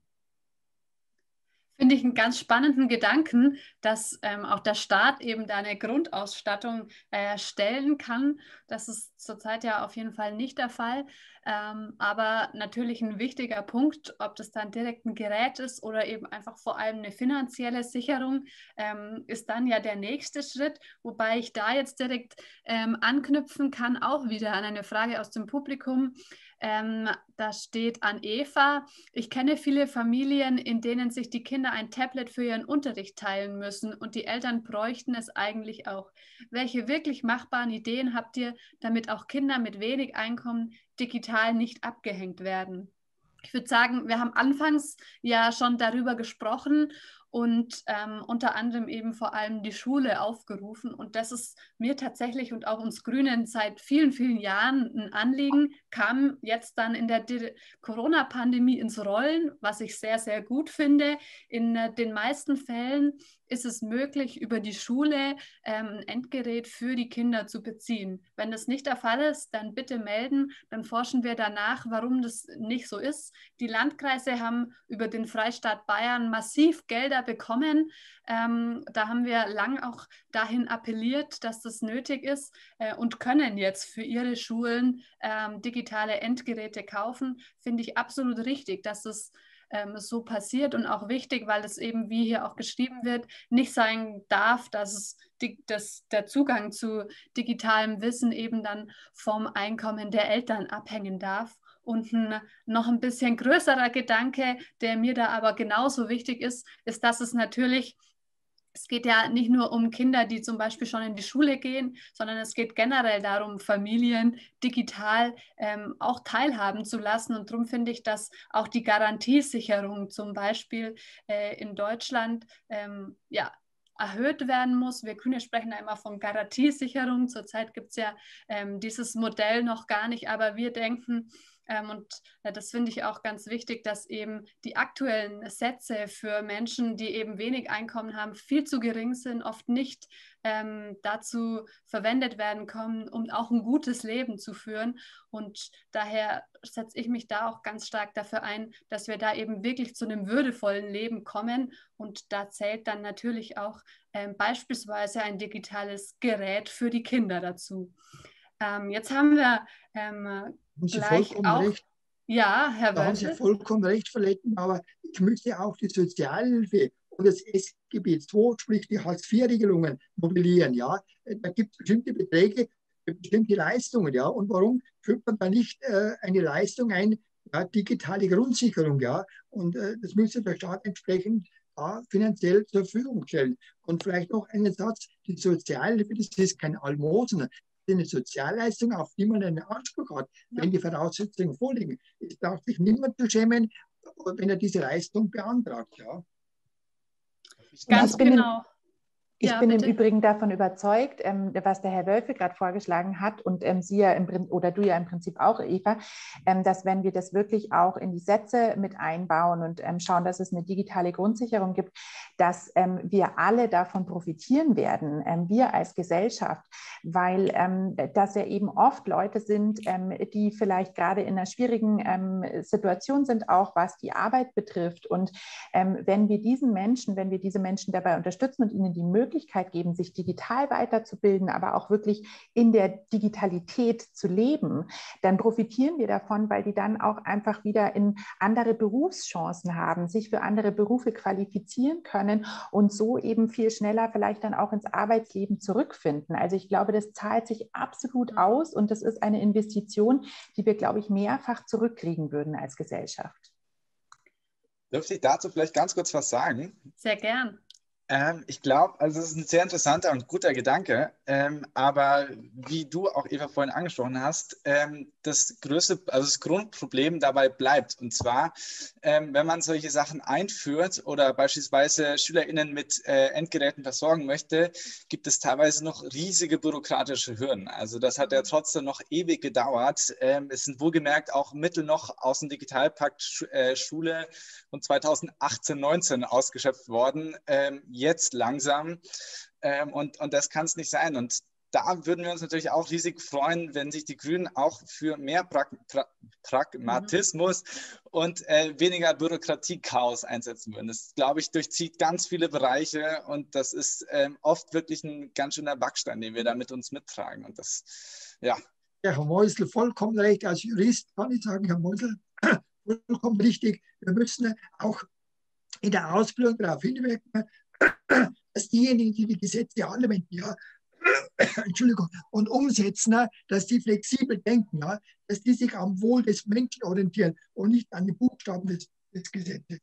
Finde ich einen ganz spannenden Gedanken, dass ähm, auch der Staat eben da eine Grundausstattung äh, stellen kann. Das ist zurzeit ja auf jeden Fall nicht der Fall. Ähm, aber natürlich ein wichtiger Punkt, ob das dann direkt ein Gerät ist oder eben einfach vor allem eine finanzielle Sicherung, ähm, ist dann ja der nächste Schritt. Wobei ich da jetzt direkt ähm, anknüpfen kann, auch wieder an eine Frage aus dem Publikum. Ähm, da steht an Eva: Ich kenne viele Familien, in denen sich die Kinder ein Tablet für ihren Unterricht teilen müssen und die Eltern bräuchten es eigentlich auch. Welche wirklich machbaren Ideen habt ihr, damit auch Kinder mit wenig Einkommen digital nicht abgehängt werden? Ich würde sagen, wir haben anfangs ja schon darüber gesprochen und ähm, unter anderem eben vor allem die Schule aufgerufen. Und das ist mir tatsächlich und auch uns Grünen seit vielen, vielen Jahren ein Anliegen, kam jetzt dann in der Corona-Pandemie ins Rollen, was ich sehr, sehr gut finde. In äh, den meisten Fällen ist es möglich, über die Schule ähm, ein Endgerät für die Kinder zu beziehen. Wenn das nicht der Fall ist, dann bitte melden, dann forschen wir danach, warum das nicht so ist. Die Landkreise haben über den Freistaat Bayern massiv Gelder bekommen. Ähm, da haben wir lang auch dahin appelliert, dass das nötig ist äh, und können jetzt für ihre Schulen ähm, digitale Endgeräte kaufen. Finde ich absolut richtig, dass es ähm, so passiert und auch wichtig, weil es eben, wie hier auch geschrieben wird, nicht sein darf, dass, es die, dass der Zugang zu digitalem Wissen eben dann vom Einkommen der Eltern abhängen darf. Und ein noch ein bisschen größerer Gedanke, der mir da aber genauso wichtig ist, ist, dass es natürlich, es geht ja nicht nur um Kinder, die zum Beispiel schon in die Schule gehen, sondern es geht generell darum, Familien digital ähm, auch teilhaben zu lassen. Und darum finde ich, dass auch die Garantiesicherung zum Beispiel äh, in Deutschland ähm, ja, erhöht werden muss. Wir Grüne sprechen da immer von Garantiesicherung. Zurzeit gibt es ja ähm, dieses Modell noch gar nicht, aber wir denken, Ähm, und äh, das finde ich auch ganz wichtig, dass eben die aktuellen Sätze für Menschen, die eben wenig Einkommen haben, viel zu gering sind, oft nicht ähm, dazu verwendet werden können, um auch ein gutes Leben zu führen. Und daher setze ich mich da auch ganz stark dafür ein, dass wir da eben wirklich zu einem würdevollen Leben kommen. Und da zählt dann natürlich auch ähm, beispielsweise ein digitales Gerät für die Kinder dazu. Ähm, jetzt haben wir ähm, Haben Sie gleich vollkommen auch, recht. ja, Herr Da haben Sie Wölfel. vollkommen recht, Frau Letten, aber ich möchte auch die Sozialhilfe und das S G B zwei, sprich die Hartz vier Regelungen, modellieren. Ja? Da gibt es bestimmte Beträge, bestimmte Leistungen. Ja? Und warum führt man da nicht äh, eine Leistung ein, ja, digitale Grundsicherung? Ja? Und äh, das müsste der Staat entsprechend ja, finanziell zur Verfügung stellen. Und vielleicht noch einen Satz, die Sozialhilfe, das ist kein Almosen, eine Sozialleistung, auf die man einen Anspruch hat, Ja. wenn die Voraussetzungen vorliegen. Es darf sich niemand zu schämen, wenn er diese Leistung beantragt. Ja. Ganz ich bin genau. Im, ich Ja, bin bitte. im Übrigen davon überzeugt, ähm, was der Herr Wölfel gerade vorgeschlagen hat und ähm, Sie ja im Prinzip, oder du ja im Prinzip auch, Eva, ähm, dass wenn wir das wirklich auch in die Sätze mit einbauen und ähm, schauen, dass es eine digitale Grundsicherung gibt, dass ähm, wir alle davon profitieren werden, ähm, wir als Gesellschaft, weil ähm, das ja eben oft Leute sind, ähm, die vielleicht gerade in einer schwierigen ähm, Situation sind, auch was die Arbeit betrifft. Und ähm, wenn wir diesen Menschen, wenn wir diese Menschen dabei unterstützen und ihnen die Möglichkeit geben, sich digital weiterzubilden, aber auch wirklich in der Digitalität zu leben, dann profitieren wir davon, weil die dann auch einfach wieder in andere Berufschancen haben, sich für andere Berufe qualifizieren können und so eben viel schneller vielleicht dann auch ins Arbeitsleben zurückfinden. Also ich glaube, das zahlt sich absolut aus und das ist eine Investition, die wir, glaube ich, mehrfach zurückkriegen würden als Gesellschaft. Dürfte ich dazu vielleicht ganz kurz was sagen? Sehr gern. Ähm, ich glaube, also es ist ein sehr interessanter und guter Gedanke, ähm, aber wie du auch, Eva, vorhin angesprochen hast, ähm, das größte, also das Grundproblem dabei bleibt. Und zwar, ähm, wenn man solche Sachen einführt oder beispielsweise SchülerInnen mit äh, Endgeräten versorgen möchte, gibt es teilweise noch riesige bürokratische Hürden. Also das hat ja trotzdem noch ewig gedauert. Ähm, es sind wohlgemerkt auch Mittel noch aus dem Digitalpakt Sch äh, Schule von zweitausendachtzehn, neunzehn ausgeschöpft worden. Ähm, jetzt langsam. Ähm, und, und das kann es nicht sein. Und da würden wir uns natürlich auch riesig freuen, wenn sich die Grünen auch für mehr pra pra Pragmatismus mhm. und äh, weniger Bürokratiechaos einsetzen würden. Das, glaube ich, durchzieht ganz viele Bereiche und das ist ähm, oft wirklich ein ganz schöner Backstein, den wir da mit uns mittragen. Und das, ja. Ja, Herr Meusel, vollkommen recht. Als Jurist kann ich sagen, Herr Meusel, vollkommen richtig. Wir müssen auch in der Ausbildung darauf hinwirken, dass diejenigen, die die Gesetze anwenden, ja, Entschuldigung, und umsetzen, dass die flexibel denken, ja, dass die sich am Wohl des Menschen orientieren und nicht an den Buchstaben des, des Gesetzes.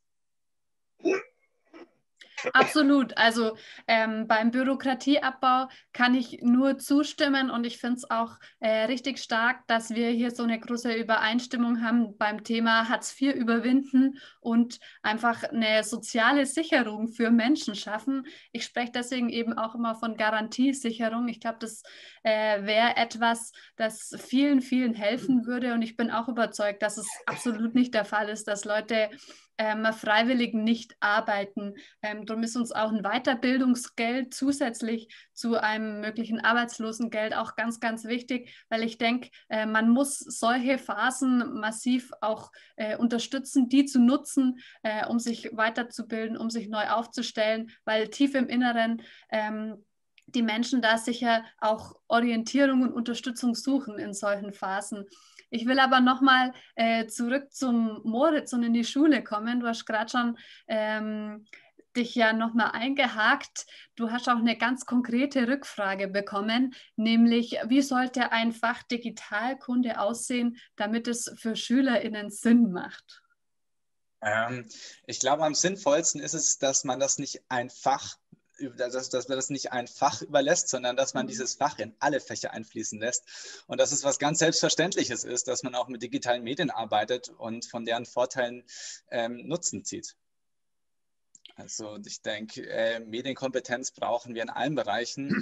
Absolut. Also ähm, beim Bürokratieabbau kann ich nur zustimmen und ich finde es auch äh, richtig stark, dass wir hier so eine große Übereinstimmung haben beim Thema Hartz vier überwinden und einfach eine soziale Sicherung für Menschen schaffen. Ich spreche deswegen eben auch immer von Garantiesicherung. Ich glaube, das äh, wäre etwas, das vielen, vielen helfen würde und ich bin auch überzeugt, dass es absolut nicht der Fall ist, dass Leute ähm, freiwillig nicht arbeiten. Ähm, darum ist uns auch ein Weiterbildungsgeld zusätzlich zu einem möglichen Arbeitslosengeld auch ganz, ganz wichtig, weil ich denke, äh, man muss solche Phasen massiv auch äh, unterstützen, die zu nutzen, äh, um sich weiterzubilden, um sich neu aufzustellen, weil tief im Inneren ähm, die Menschen da sicher auch Orientierung und Unterstützung suchen in solchen Phasen. Ich will aber nochmal äh, zurück zum Moritz und in die Schule kommen. Du hast gerade schon ähm, dich ja nochmal eingehakt. Du hast auch eine ganz konkrete Rückfrage bekommen, nämlich wie sollte ein Fach Digitalkunde aussehen, damit es für SchülerInnen Sinn macht? Ähm, ich glaube, am sinnvollsten ist es, dass man das nicht ein Fach Dass, dass man das nicht ein Fach überlässt, sondern dass man dieses Fach in alle Fächer einfließen lässt. Und dass es was ganz Selbstverständliches ist, dass man auch mit digitalen Medien arbeitet und von deren Vorteilen ähm, Nutzen zieht. Also ich denke, äh, Medienkompetenz brauchen wir in allen Bereichen.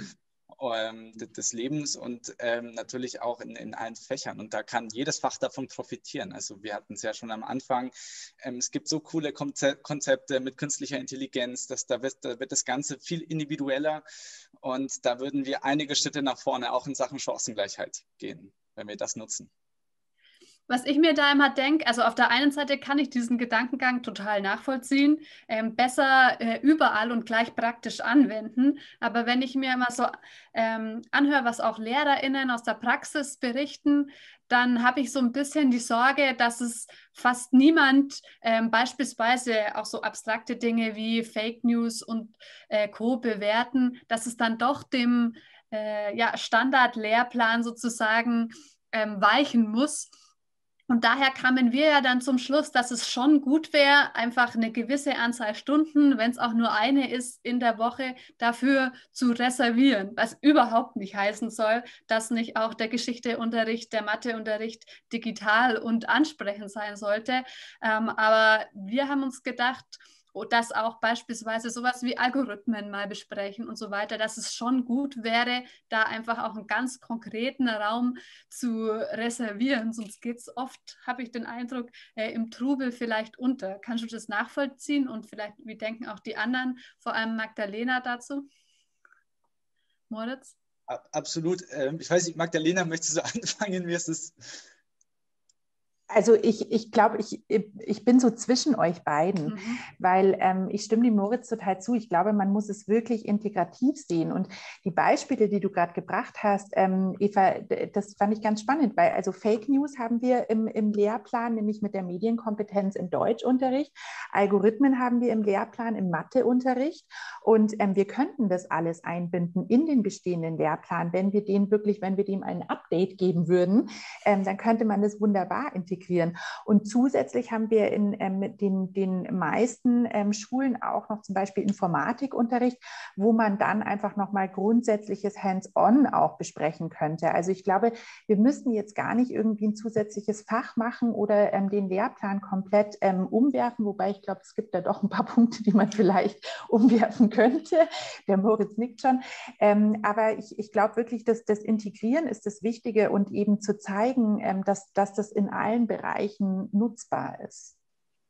ähm, des Lebens und ähm, natürlich auch in, in allen Fächern. Und da kann jedes Fach davon profitieren. Also wir hatten es ja schon am Anfang. Ähm, es gibt so coole Konzepte mit künstlicher Intelligenz, dass da wird, da wird das Ganze viel individueller. Und da würden wir einige Schritte nach vorne auch in Sachen Chancengleichheit gehen, wenn wir das nutzen. Was ich mir da immer denke, also auf der einen Seite kann ich diesen Gedankengang total nachvollziehen, ähm, besser äh, überall und gleich praktisch anwenden. Aber wenn ich mir immer so ähm, anhöre, was auch LehrerInnen aus der Praxis berichten, dann habe ich so ein bisschen die Sorge, dass es fast niemand ähm, beispielsweise auch so abstrakte Dinge wie Fake News und äh, Co. bewerten, dass es dann doch dem äh, ja, Standardlehrplan sozusagen ähm, weichen muss. Und daher kamen wir ja dann zum Schluss, dass es schon gut wäre, einfach eine gewisse Anzahl Stunden, wenn es auch nur eine ist, in der Woche dafür zu reservieren, was überhaupt nicht heißen soll, dass nicht auch der Geschichteunterricht, der Matheunterricht digital und ansprechend sein sollte. Ähm, aber wir haben uns gedacht, dass auch beispielsweise sowas wie Algorithmen mal besprechen und so weiter, dass es schon gut wäre, da einfach auch einen ganz konkreten Raum zu reservieren. Sonst geht es oft, habe ich den Eindruck, äh, im Trubel vielleicht unter. Kannst du das nachvollziehen und vielleicht, wie denken auch die anderen, vor allem Magdalena dazu? Moritz? Absolut. Ich weiß nicht, Magdalena, möchtest du anfangen? Mir ist es... Also ich, ich glaube, ich, ich bin so zwischen euch beiden, mhm. weil ähm, ich stimme dem Moritz total zu. Ich glaube, man muss es wirklich integrativ sehen. Und die Beispiele, die du gerade gebracht hast, ähm, Eva, das fand ich ganz spannend, weil also Fake News haben wir im, im Lehrplan, nämlich mit der Medienkompetenz im Deutschunterricht. Algorithmen haben wir im Lehrplan im Matheunterricht. Und ähm, wir könnten das alles einbinden in den bestehenden Lehrplan, wenn wir den wirklich, wenn wir dem ein Update geben würden, ähm, dann könnte man das wunderbar integrieren. Und zusätzlich haben wir in ähm, den, den meisten ähm, Schulen auch noch zum Beispiel Informatikunterricht, wo man dann einfach nochmal grundsätzliches Hands-on auch besprechen könnte. Also ich glaube, wir müssten jetzt gar nicht irgendwie ein zusätzliches Fach machen oder ähm, den Lehrplan komplett ähm, umwerfen, wobei ich glaube, es gibt da doch ein paar Punkte, die man vielleicht umwerfen könnte. Der Moritz nickt schon. Ähm, aber ich, ich glaube wirklich, dass das Integrieren ist das Wichtige und eben zu zeigen, ähm, dass, dass das in allen Bereichen nutzbar ist.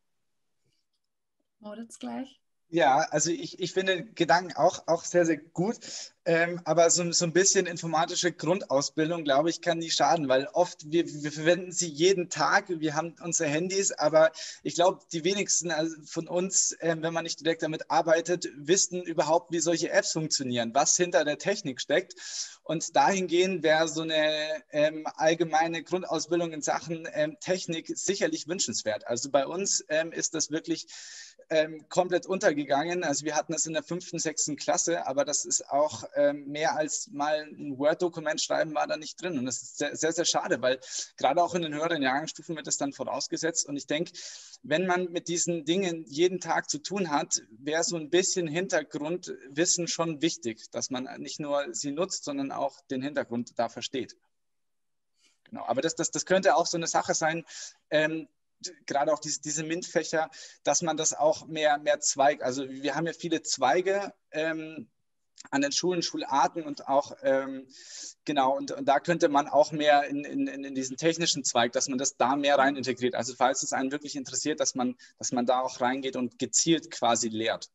Moritz gleich. Ja, also ich, ich finde Gedanken auch, auch sehr, sehr gut. Ähm, aber so, so ein bisschen informatische Grundausbildung, glaube ich, kann nie schaden, weil oft, wir, wir verwenden sie jeden Tag, wir haben unsere Handys, aber ich glaube, die wenigsten von uns, äh, wenn man nicht direkt damit arbeitet, wissen überhaupt, wie solche Apps funktionieren, was hinter der Technik steckt. Und dahingehend wäre so eine ähm, allgemeine Grundausbildung in Sachen ähm, Technik sicherlich wünschenswert. Also bei uns ähm, ist das wirklich ähm, komplett untergegangen. Also wir hatten das in der fünften, sechsten Klasse, aber das ist auch ähm, mehr als mal ein Word-Dokument schreiben war da nicht drin. Und das ist sehr, sehr, sehr schade, weil gerade auch in den höheren Jahrgangsstufen wird das dann vorausgesetzt. Und ich denke, wenn man mit diesen Dingen jeden Tag zu tun hat, wäre so ein bisschen Hintergrundwissen schon wichtig, dass man nicht nur sie nutzt, sondern auch den Hintergrund da versteht. Genau, aber das, das, das könnte auch so eine Sache sein, ähm, gerade auch diese, diese MINT-Fächer, dass man das auch mehr, mehr zweigt. Also wir haben ja viele Zweige ähm, an den Schulen, Schularten und auch, ähm, genau, und, und da könnte man auch mehr in, in, in diesen technischen Zweig, dass man das da mehr rein integriert. Also falls es einen wirklich interessiert, dass man, dass man da auch reingeht und gezielt quasi lehrt.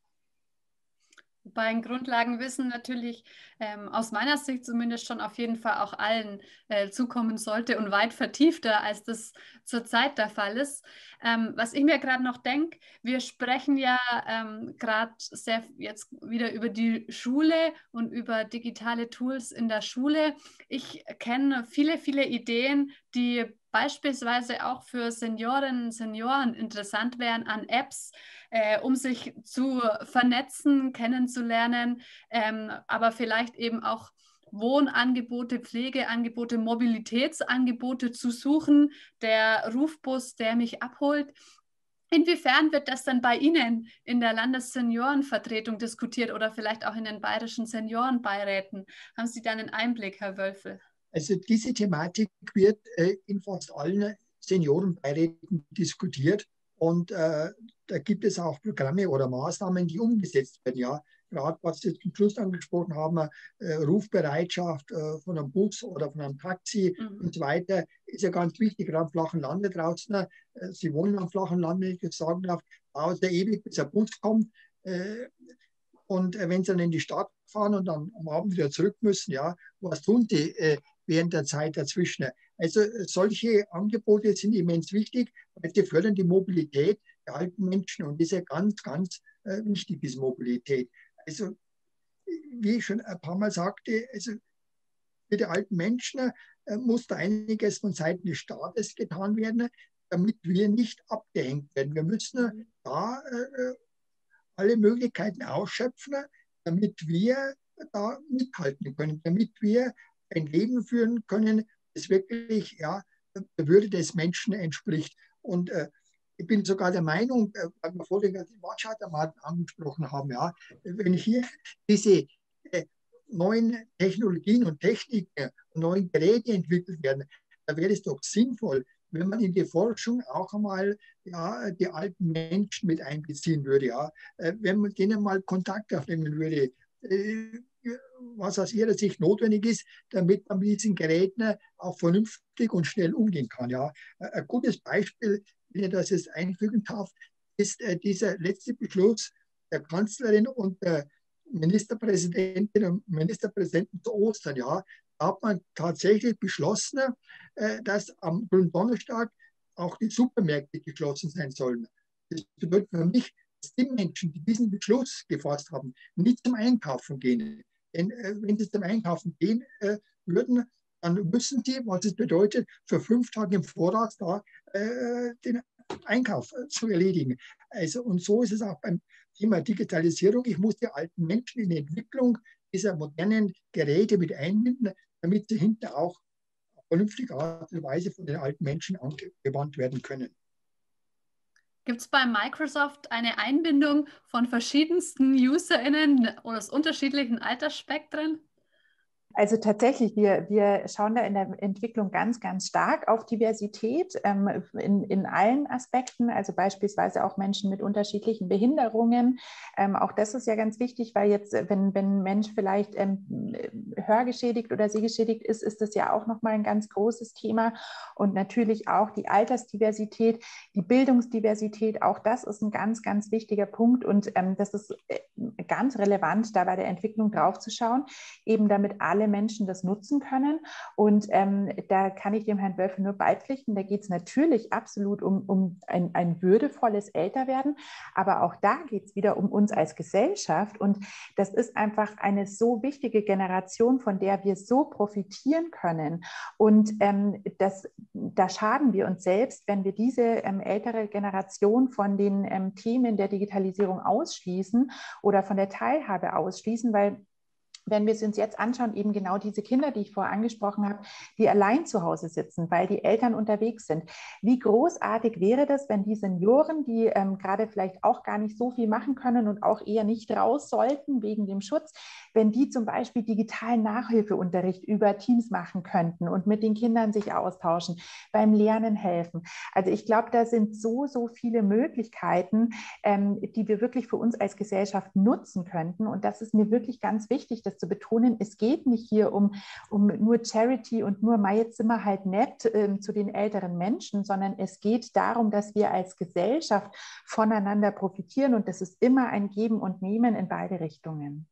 Wobei ein Grundlagenwissen natürlich ähm, aus meiner Sicht zumindest schon auf jeden Fall auch allen äh, zukommen sollte und weit vertiefter, als das zurzeit der Fall ist. Ähm, was ich mir gerade noch denke, wir sprechen ja ähm, gerade sehr jetzt wieder über die Schule und über digitale Tools in der Schule. Ich kenne viele, viele Ideen, die beispielsweise auch für Seniorinnen und Senioren interessant wären an Apps, äh, um sich zu vernetzen, kennenzulernen, ähm, aber vielleicht eben auch Wohnangebote, Pflegeangebote, Mobilitätsangebote zu suchen, der Rufbus, der mich abholt. Inwiefern wird das dann bei Ihnen in der Landesseniorenvertretung diskutiert oder vielleicht auch in den bayerischen Seniorenbeiräten? Haben Sie da einen Einblick, Herr Wölfel? Also diese Thematik wird äh, in fast allen Seniorenbeiräten diskutiert. Und äh, da gibt es auch Programme oder Maßnahmen, die umgesetzt werden. Ja, gerade was Sie zum Schluss angesprochen haben, äh, Rufbereitschaft äh, von einem Bus oder von einem Taxi mhm. und so weiter, ist ja ganz wichtig, gerade am flachen Lande draußen. Äh, Sie wohnen am flachen Lande, wenn ich das sagen darf, dauert ja ewig, bis der Bus kommt. Äh, und äh, wenn Sie dann in die Stadt fahren und dann am Abend wieder zurück müssen, ja, was tun Sie äh, während der Zeit dazwischen? Also äh, solche Angebote sind immens wichtig, weil sie fördern die Mobilität der alten Menschen und das ist ja ganz, ganz äh, wichtig, diese Mobilität. Also, wie ich schon ein paar Mal sagte, also für die alten Menschen äh, muss da einiges von Seiten des Staates getan werden, damit wir nicht abgehängt werden. Wir müssen da äh, alle Möglichkeiten ausschöpfen, damit wir da mithalten können, damit wir ein Leben führen können, das wirklich ja, der Würde des Menschen entspricht. Und äh, ich bin sogar der Meinung, äh, weil wir vorhin die Wartschattermaten angesprochen haben, ja, wenn hier diese äh, neuen Technologien und Techniken, neuen Geräte entwickelt werden, da wäre es doch sinnvoll, wenn man in die Forschung auch einmal ja, die alten Menschen mit einbeziehen würde, ja, wenn man denen mal Kontakt aufnehmen würde, was aus ihrer Sicht notwendig ist, damit man mit diesen Geräten auch vernünftig und schnell umgehen kann. Ja. Ein gutes Beispiel, wenn ich das jetzt einfügen darf, ist dieser letzte Beschluss der Kanzlerin und der Ministerpräsidentin und Ministerpräsidenten zu Ostern. Ja. Da hat man tatsächlich beschlossen, dass am Donnerstag auch die Supermärkte geschlossen sein sollen. Das bedeutet für mich, dass die Menschen, die diesen Beschluss gefasst haben, nicht zum Einkaufen gehen. Denn äh, wenn sie zum Einkaufen gehen äh, würden, dann müssen sie, was es bedeutet, für fünf Tage im Voraus da äh, den Einkauf äh, zu erledigen. Also, und so ist es auch beim Thema Digitalisierung. Ich muss die alten Menschen in die Entwicklung dieser modernen Geräte mit einbinden, damit sie hinterher auch auf vernünftige Art und Weise von den alten Menschen angewandt werden können. Gibt es bei Microsoft eine Einbindung von verschiedensten UserInnen aus unterschiedlichen Altersspektren? Also tatsächlich, wir, wir schauen da in der Entwicklung ganz, ganz stark auf Diversität ähm, in, in allen Aspekten, also beispielsweise auch Menschen mit unterschiedlichen Behinderungen. Ähm, auch das ist ja ganz wichtig, weil jetzt, wenn, wenn ein Mensch vielleicht ähm, hörgeschädigt oder sehgeschädigt ist, ist das ja auch nochmal ein ganz großes Thema. Und natürlich auch die Altersdiversität, die Bildungsdiversität, auch das ist ein ganz, ganz wichtiger Punkt. Und ähm, das ist ganz relevant, da bei der Entwicklung drauf zu schauen, eben damit alle Menschen das nutzen können. Und ähm, da kann ich dem Herrn Wölfe nur beipflichten. Da geht es natürlich absolut um, um ein, ein würdevolles Älterwerden, aber auch da geht es wieder um uns als Gesellschaft. Und das ist einfach eine so wichtige Generation, von der wir so profitieren können. Und ähm, das, da schaden wir uns selbst, wenn wir diese ähm, ältere Generation von den ähm, Themen der Digitalisierung ausschließen oder von der Teilhabe ausschließen, weil wenn wir es uns jetzt anschauen, eben genau diese Kinder, die ich vorher angesprochen habe, die allein zu Hause sitzen, weil die Eltern unterwegs sind. Wie großartig wäre das, wenn die Senioren, die ähm, gerade vielleicht auch gar nicht so viel machen können und auch eher nicht raus sollten wegen dem Schutz, wenn die zum Beispiel digitalen Nachhilfeunterricht über Teams machen könnten und mit den Kindern sich austauschen, beim Lernen helfen. Also ich glaube, da sind so, so viele Möglichkeiten, ähm, die wir wirklich für uns als Gesellschaft nutzen könnten. Und das ist mir wirklich ganz wichtig, dass zu betonen, es geht nicht hier um, um nur Charity und nur mal jetzt sind wir halt nett äh, zu den älteren Menschen, sondern es geht darum, dass wir als Gesellschaft voneinander profitieren und das ist immer ein Geben und Nehmen in beide Richtungen.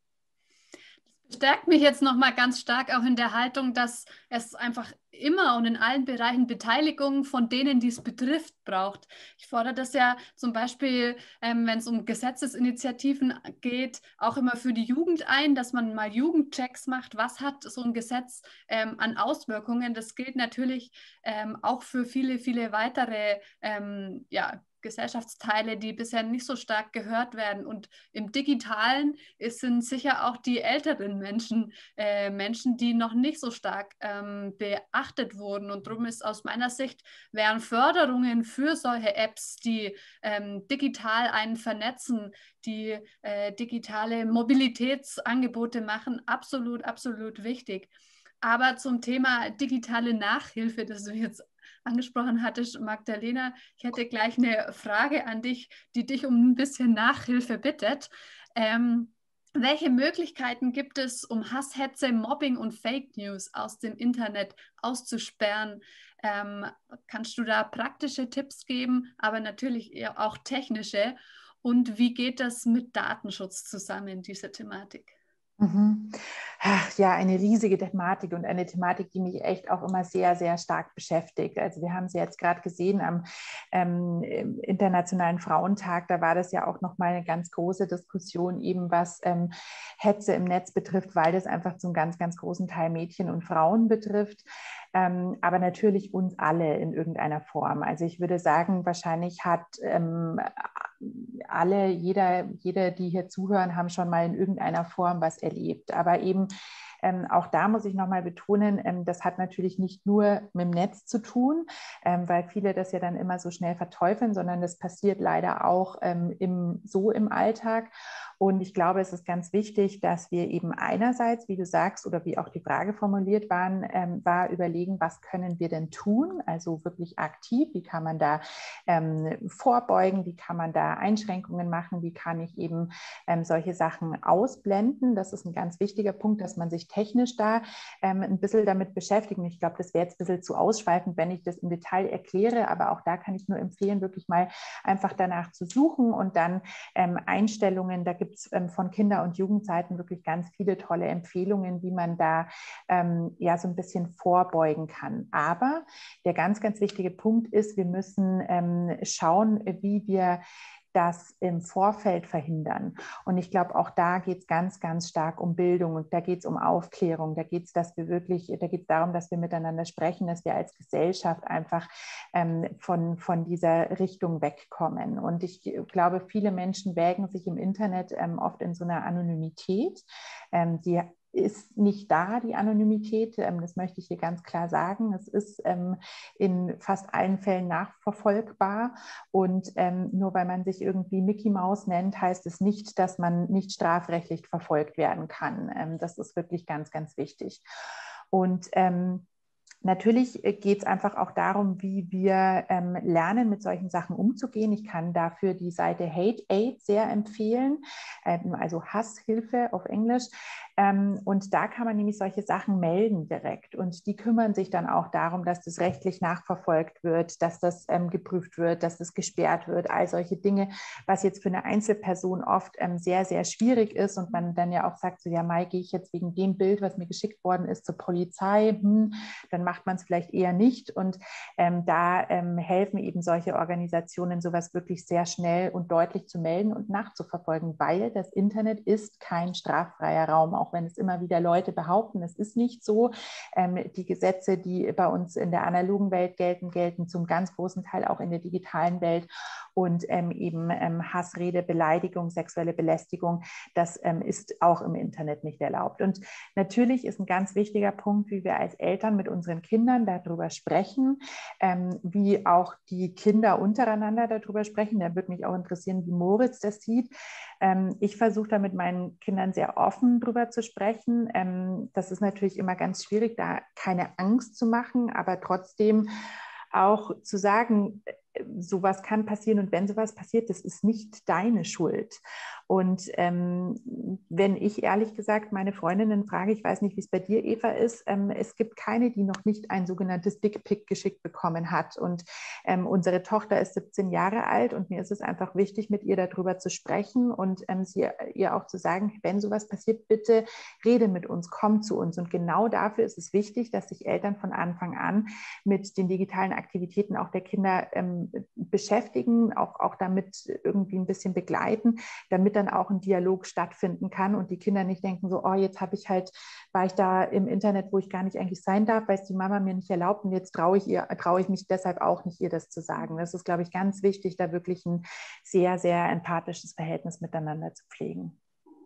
Bestärkt mich jetzt nochmal ganz stark auch in der Haltung, dass es einfach immer und in allen Bereichen Beteiligung von denen, die es betrifft, braucht. Ich fordere das ja zum Beispiel, ähm, wenn es um Gesetzesinitiativen geht, auch immer für die Jugend ein, dass man mal Jugendchecks macht. Was hat so ein Gesetz ähm, an Auswirkungen? Das gilt natürlich ähm, auch für viele, viele weitere ähm, ja, Gesellschaftsteile, die bisher nicht so stark gehört werden. Und im Digitalen ist, sind sicher auch die älteren Menschen, äh, Menschen, die noch nicht so stark ähm, beachtet wurden. Und darum ist aus meiner Sicht, wären Förderungen für solche Apps, die ähm, digital einen vernetzen, die äh, digitale Mobilitätsangebote machen, absolut, absolut wichtig. Aber zum Thema digitale Nachhilfe, das du jetzt angesprochen hattest, Magdalena. Ich hätte gleich eine Frage an dich, die dich um ein bisschen Nachhilfe bittet. Ähm, welche Möglichkeiten gibt es, um Hasshetze, Mobbing und Fake News aus dem Internet auszusperren? Ähm, kannst du da praktische Tipps geben, aber natürlich eher auch technische? Und wie geht das mit Datenschutz zusammen, diese Thematik? Mhm. Ja, eine riesige Thematik und eine Thematik, die mich echt auch immer sehr, sehr stark beschäftigt. Also wir haben sie jetzt gerade gesehen am ähm, Internationalen Frauentag, da war das ja auch nochmal eine ganz große Diskussion, eben was ähm, Hetze im Netz betrifft, weil das einfach zum ganz, ganz großen Teil Mädchen und Frauen betrifft. Ähm, aber natürlich uns alle in irgendeiner Form. Also ich würde sagen, wahrscheinlich hat ähm, alle, jeder, jede, die hier zuhören, haben schon mal in irgendeiner Form was erlebt. Aber eben ähm, auch da muss ich nochmal betonen, ähm, das hat natürlich nicht nur mit dem Netz zu tun, ähm, weil viele das ja dann immer so schnell verteufeln, sondern das passiert leider auch ähm, im, so im Alltag. Und ich glaube, es ist ganz wichtig, dass wir eben einerseits, wie du sagst, oder wie auch die Frage formuliert waren, ähm, war überlegen, was können wir denn tun? Also wirklich aktiv, wie kann man da ähm, vorbeugen, wie kann man da Einschränkungen machen, wie kann ich eben ähm, solche Sachen ausblenden? Das ist ein ganz wichtiger Punkt, dass man sich technisch da ähm, ein bisschen damit beschäftigt. Ich glaube, das wäre jetzt ein bisschen zu ausschweifend, wenn ich das im Detail erkläre, aber auch da kann ich nur empfehlen, wirklich mal einfach danach zu suchen und dann ähm, Einstellungen, da gibt es ähm, von Kinder- und Jugendseiten wirklich ganz viele tolle Empfehlungen, wie man da ähm, ja so ein bisschen vorbeugen kann. Aber der ganz, ganz wichtige Punkt ist, wir müssen ähm, schauen, wie wir das im Vorfeld verhindern. Und ich glaube, auch da geht es ganz, ganz stark um Bildung und da geht es um Aufklärung. Da geht es, dass wir wirklich, da geht es darum, dass wir miteinander sprechen, dass wir als Gesellschaft einfach ähm, von, von dieser Richtung wegkommen. Und ich glaube, viele Menschen wägen sich im Internet ähm, oft in so einer Anonymität. Ähm, die ist nicht da, die Anonymität. Das möchte ich hier ganz klar sagen. Es ist ähm, in fast allen Fällen nachverfolgbar. Und ähm, nur weil man sich irgendwie Mickey Maus nennt, heißt es nicht, dass man nicht strafrechtlich verfolgt werden kann. Ähm, das ist wirklich ganz, ganz wichtig. Und ähm, natürlich geht es einfach auch darum, wie wir ähm, lernen, mit solchen Sachen umzugehen. Ich kann dafür die Seite Hate Aid sehr empfehlen, ähm, also Hasshilfe auf Englisch. Ähm, und da kann man nämlich solche Sachen melden direkt. Und die kümmern sich dann auch darum, dass das rechtlich nachverfolgt wird, dass das ähm, geprüft wird, dass das gesperrt wird. All solche Dinge, was jetzt für eine Einzelperson oft ähm, sehr, sehr schwierig ist. Und man dann ja auch sagt, so ja, Mai, gehe ich jetzt wegen dem Bild, was mir geschickt worden ist, zur Polizei, hm, dann macht man es vielleicht eher nicht. Und ähm, da ähm, helfen eben solche Organisationen, sowas wirklich sehr schnell und deutlich zu melden und nachzuverfolgen, weil das Internet ist kein straffreier Raum, auch wenn es immer wieder Leute behaupten, es ist nicht so. Ähm, die Gesetze, die bei uns in der analogen Welt gelten, gelten zum ganz großen Teil auch in der digitalen Welt. Und ähm, eben ähm, Hassrede, Beleidigung, sexuelle Belästigung, das ähm, ist auch im Internet nicht erlaubt. Und natürlich ist ein ganz wichtiger Punkt, wie wir als Eltern mit unseren Kindern darüber sprechen, ähm, wie auch die Kinder untereinander darüber sprechen. Da würde mich auch interessieren, wie Moritz das sieht. Ähm, ich versuche da mit meinen Kindern sehr offen drüber zu sprechen. Ähm, das ist natürlich immer ganz schwierig, da keine Angst zu machen, aber trotzdem auch zu sagen, sowas kann passieren und wenn sowas passiert, das ist nicht deine Schuld. Und ähm, wenn ich ehrlich gesagt meine Freundinnen frage, ich weiß nicht, wie es bei dir, Eva, ist, ähm, es gibt keine, die noch nicht ein sogenanntes Dickpick geschickt bekommen hat. Und ähm, unsere Tochter ist siebzehn Jahre alt und mir ist es einfach wichtig, mit ihr darüber zu sprechen und ähm, sie, ihr auch zu sagen, wenn sowas passiert, bitte rede mit uns, komm zu uns. Und genau dafür ist es wichtig, dass sich Eltern von Anfang an mit den digitalen Aktivitäten auch der Kinder ähm, beschäftigen, auch, auch damit irgendwie ein bisschen begleiten, damit dann auch ein Dialog stattfinden kann und die Kinder nicht denken so, oh, jetzt habe ich halt, war ich da im Internet, wo ich gar nicht eigentlich sein darf, weil es die Mama mir nicht erlaubt und jetzt traue ich ihr, traue ich mich deshalb auch nicht, ihr das zu sagen. Das ist, glaube ich, ganz wichtig, da wirklich ein sehr, sehr empathisches Verhältnis miteinander zu pflegen.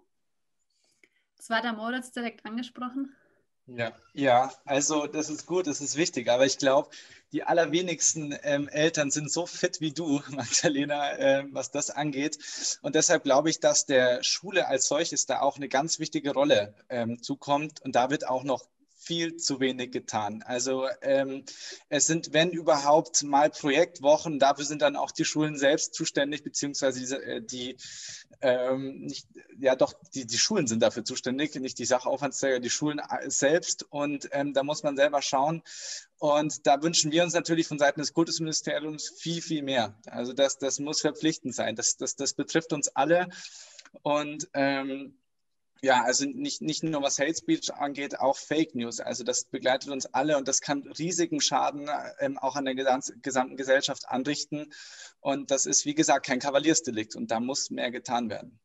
Das war der Moritz direkt angesprochen. Ja, ja, also das ist gut, das ist wichtig, aber ich glaube, die allerwenigsten ähm, Eltern sind so fit wie du, Magdalena, äh, was das angeht. Und deshalb glaube ich, dass der Schule als solches da auch eine ganz wichtige Rolle ähm, zukommt. Und da wird auch noch viel zu wenig getan. Also ähm, es sind, wenn überhaupt, mal Projektwochen. Dafür sind dann auch die Schulen selbst zuständig, beziehungsweise die, die ähm, nicht, ja doch, die, die Schulen sind dafür zuständig, nicht die Sachaufwandsträger, die Schulen selbst. Und ähm, da muss man selber schauen. Und da wünschen wir uns natürlich von Seiten des Kultusministeriums viel, viel mehr. Also das, das muss verpflichtend sein. Das, das, das betrifft uns alle. Und ähm, ja, also nicht, nicht nur was Hate Speech angeht, auch Fake News. Also das begleitet uns alle und das kann riesigen Schaden ähm, auch an der gesamt, gesamten Gesellschaft anrichten. Und das ist, wie gesagt, kein Kavaliersdelikt und da muss mehr getan werden.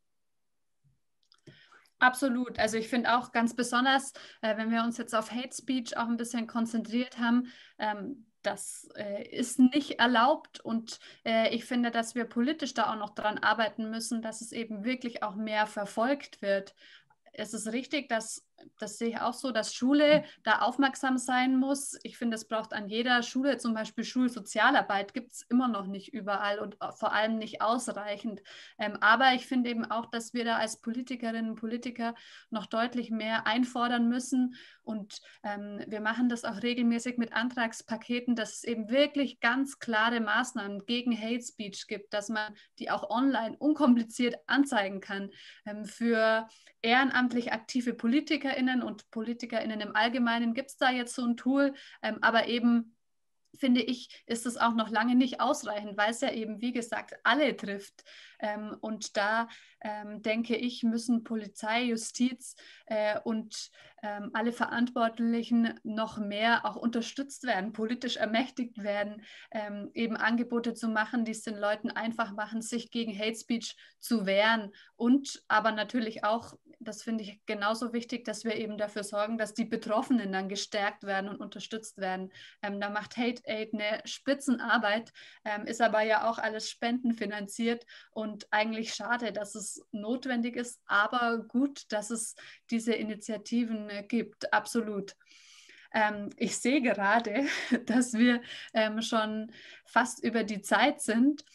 Absolut. Also ich finde auch ganz besonders, äh, wenn wir uns jetzt auf Hate Speech auch ein bisschen konzentriert haben, ähm, das äh, ist nicht erlaubt und äh, ich finde, dass wir politisch da auch noch dran arbeiten müssen, dass es eben wirklich auch mehr verfolgt wird. Es ist richtig, dass, das sehe ich auch so, dass Schule da aufmerksam sein muss. Ich finde, es braucht an jeder Schule, zum Beispiel Schulsozialarbeit, gibt es immer noch nicht überall und vor allem nicht ausreichend. Ähm, aber ich finde eben auch, dass wir da als Politikerinnen und Politiker noch deutlich mehr einfordern müssen. Und ähm, wir machen das auch regelmäßig mit Antragspaketen, dass es eben wirklich ganz klare Maßnahmen gegen Hate Speech gibt, dass man die auch online unkompliziert anzeigen kann. Ähm, für ehrenamtlich aktive PolitikerInnen und PolitikerInnen im Allgemeinen gibt es da jetzt so ein Tool, ähm, aber eben finde ich, ist es auch noch lange nicht ausreichend, weil es ja eben, wie gesagt, alle trifft. Ähm, und da ähm, denke ich, müssen Polizei, Justiz äh, und ähm, alle Verantwortlichen noch mehr auch unterstützt werden, politisch ermächtigt werden, ähm, eben Angebote zu machen, die es den Leuten einfach machen, sich gegen Hate Speech zu wehren. Und aber natürlich auch, das finde ich genauso wichtig, dass wir eben dafür sorgen, dass die Betroffenen dann gestärkt werden und unterstützt werden. Ähm, da macht Hate Aid eine Spitzenarbeit, ähm, ist aber ja auch alles spendenfinanziert und eigentlich schade, dass es notwendig ist, aber gut, dass es diese Initiativen äh, gibt, absolut. Ähm, ich sehe gerade, dass wir ähm, schon fast über die Zeit sind.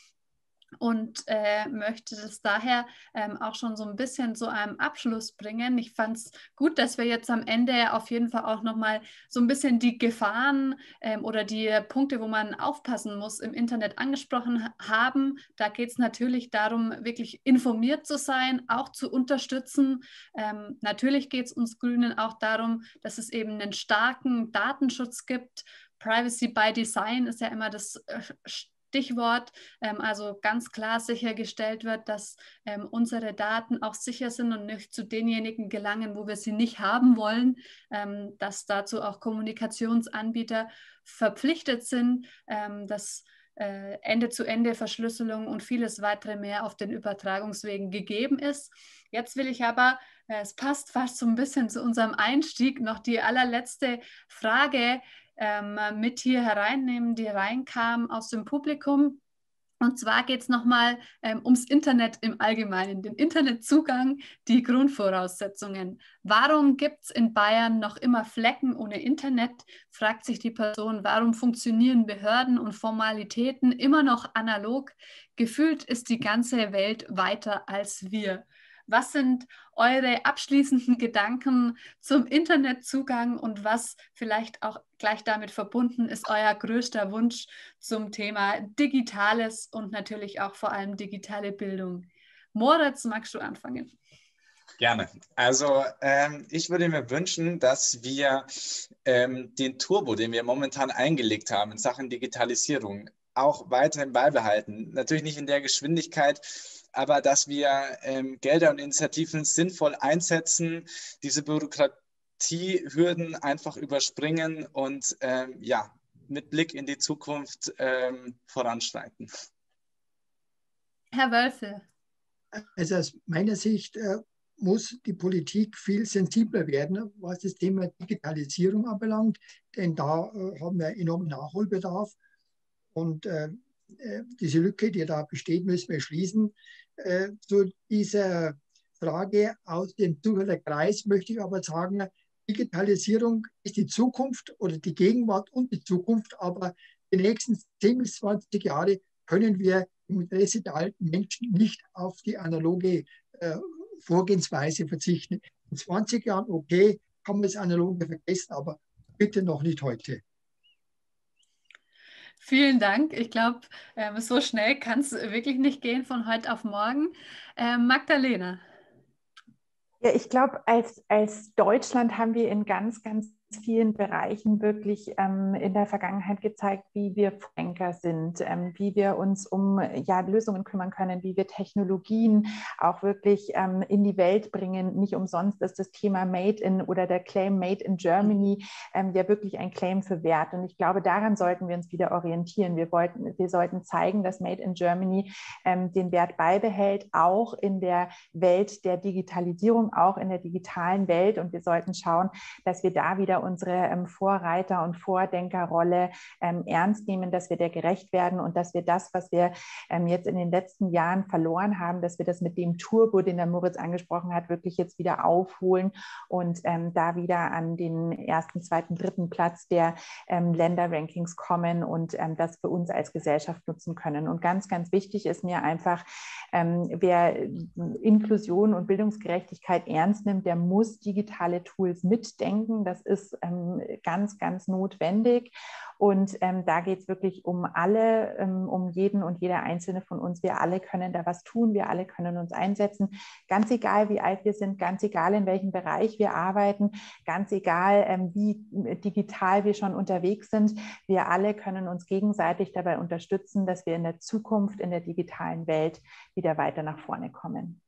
Und äh, möchte das daher ähm, auch schon so ein bisschen zu einem Abschluss bringen. Ich fand es gut, dass wir jetzt am Ende auf jeden Fall auch nochmal so ein bisschen die Gefahren ähm, oder die Punkte, wo man aufpassen muss, im Internet angesprochen haben. Da geht es natürlich darum, wirklich informiert zu sein, auch zu unterstützen. Ähm, natürlich geht es uns Grünen auch darum, dass es eben einen starken Datenschutz gibt. Privacy by Design ist ja immer das äh, Stichwort, ähm, also ganz klar sichergestellt wird, dass ähm, unsere Daten auch sicher sind und nicht zu denjenigen gelangen, wo wir sie nicht haben wollen, ähm, dass dazu auch Kommunikationsanbieter verpflichtet sind, ähm, dass äh, Ende-zu-Ende-Verschlüsselung und vieles weitere mehr auf den Übertragungswegen gegeben ist. Jetzt will ich aber, äh, es passt fast so ein bisschen zu unserem Einstieg, noch die allerletzte Frage Ähm, mit hier hereinnehmen, die reinkam aus dem Publikum. Und zwar geht es nochmal ähm, ums Internet im Allgemeinen, den Internetzugang, die Grundvoraussetzungen. Warum gibt es in Bayern noch immer Flecken ohne Internet, fragt sich die Person. Warum funktionieren Behörden und Formalitäten immer noch analog? Gefühlt ist die ganze Welt weiter als wir. Was sind eure abschließenden Gedanken zum Internetzugang und was vielleicht auch gleich damit verbunden ist euer größter Wunsch zum Thema Digitales und natürlich auch vor allem digitale Bildung? Moritz, magst du anfangen? Gerne. Also ähm, ich würde mir wünschen, dass wir ähm, den Turbo, den wir momentan eingelegt haben in Sachen Digitalisierung, auch weiterhin beibehalten. Natürlich nicht in der Geschwindigkeit, aber dass wir ähm, Gelder und Initiativen sinnvoll einsetzen, diese Bürokratiehürden einfach überspringen und ähm, ja, mit Blick in die Zukunft ähm, voranschreiten. Herr Wölfe. Also aus meiner Sicht äh, muss die Politik viel sensibler werden, was das Thema Digitalisierung anbelangt, denn da äh, haben wir enormen Nachholbedarf und äh, diese Lücke, die da besteht, müssen wir schließen. Äh, zu dieser Frage aus dem Zuhörerkreis möchte ich aber sagen, Digitalisierung ist die Zukunft oder die Gegenwart und die Zukunft, aber die nächsten zehn bis zwanzig Jahre können wir im Interesse der alten Menschen nicht auf die analoge äh, Vorgehensweise verzichten. In zwanzig Jahren, okay, kann man das Analoge vergessen, aber bitte noch nicht heute. Vielen Dank. Ich glaube, ähm, so schnell kann es wirklich nicht gehen von heute auf morgen. Ähm, Magdalena. Ja, ich glaube, als, als Deutschland haben wir in ganz, ganz vielen Bereichen wirklich ähm, in der Vergangenheit gezeigt, wie wir Vordenker sind, ähm, wie wir uns um ja, Lösungen kümmern können, wie wir Technologien auch wirklich ähm, in die Welt bringen. Nicht umsonst ist das Thema Made in oder der Claim Made in Germany ähm, ja wirklich ein Claim für Wert. Und ich glaube, daran sollten wir uns wieder orientieren. Wir, wollten, wir sollten zeigen, dass Made in Germany ähm, den Wert beibehält, auch in der Welt der Digitalisierung, auch in der digitalen Welt. Und wir sollten schauen, dass wir da wieder unsere ähm, Vorreiter- und Vordenkerrolle ähm, ernst nehmen, dass wir der gerecht werden und dass wir das, was wir ähm, jetzt in den letzten Jahren verloren haben, dass wir das mit dem Turbo, den der Moritz angesprochen hat, wirklich jetzt wieder aufholen und ähm, da wieder an den ersten, zweiten, dritten Platz der ähm, Länderrankings kommen und ähm, das für uns als Gesellschaft nutzen können. Und ganz, ganz wichtig ist mir einfach, ähm, wer Inklusion und Bildungsgerechtigkeit ernst nimmt, der muss digitale Tools mitdenken. Das ist ähm, ganz, ganz notwendig. Und ähm, da geht es wirklich um alle, ähm, um jeden und jede einzelne von uns. Wir alle können da was tun, wir alle können uns einsetzen. Ganz egal, wie alt wir sind, ganz egal, in welchem Bereich wir arbeiten, ganz egal, ähm, wie digital wir schon unterwegs sind. Wir alle können uns gegenseitig dabei unterstützen, dass wir in der Zukunft, in der digitalen Welt wieder weiter nach vorne kommen.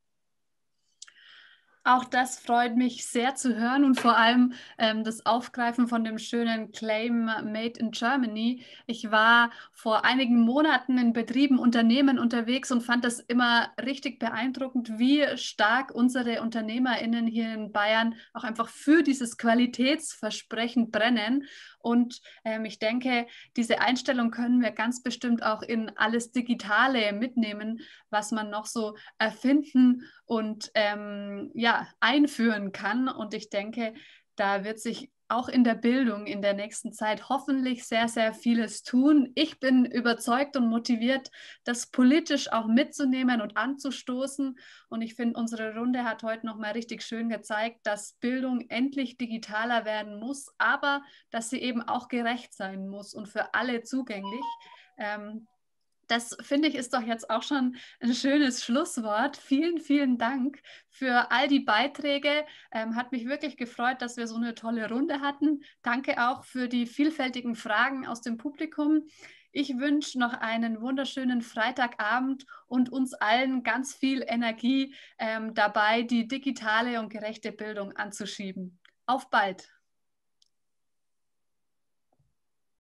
Auch das freut mich sehr zu hören und vor allem ähm, das Aufgreifen von dem schönen Claim Made in Germany. Ich war vor einigen Monaten in Betrieben, Unternehmen unterwegs und fand das immer richtig beeindruckend, wie stark unsere UnternehmerInnen hier in Bayern auch einfach für dieses Qualitätsversprechen brennen. Und ähm, ich denke, diese Einstellung können wir ganz bestimmt auch in alles Digitale mitnehmen, was man noch so erfinden und ähm, ja, einführen kann. Und ich denke, da wird sich auch in der Bildung in der nächsten Zeit hoffentlich sehr, sehr vieles tun. Ich bin überzeugt und motiviert, das politisch auch mitzunehmen und anzustoßen. Und ich finde, unsere Runde hat heute nochmal richtig schön gezeigt, dass Bildung endlich digitaler werden muss, aber dass sie eben auch gerecht sein muss und für alle zugänglich. Ähm, Das finde ich ist doch jetzt auch schon ein schönes Schlusswort. Vielen, vielen Dank für all die Beiträge. Ähm, hat mich wirklich gefreut, dass wir so eine tolle Runde hatten. Danke auch für die vielfältigen Fragen aus dem Publikum. Ich wünsche noch einen wunderschönen Freitagabend und uns allen ganz viel Energie ähm, dabei, die digitale und gerechte Bildung anzuschieben. Auf bald!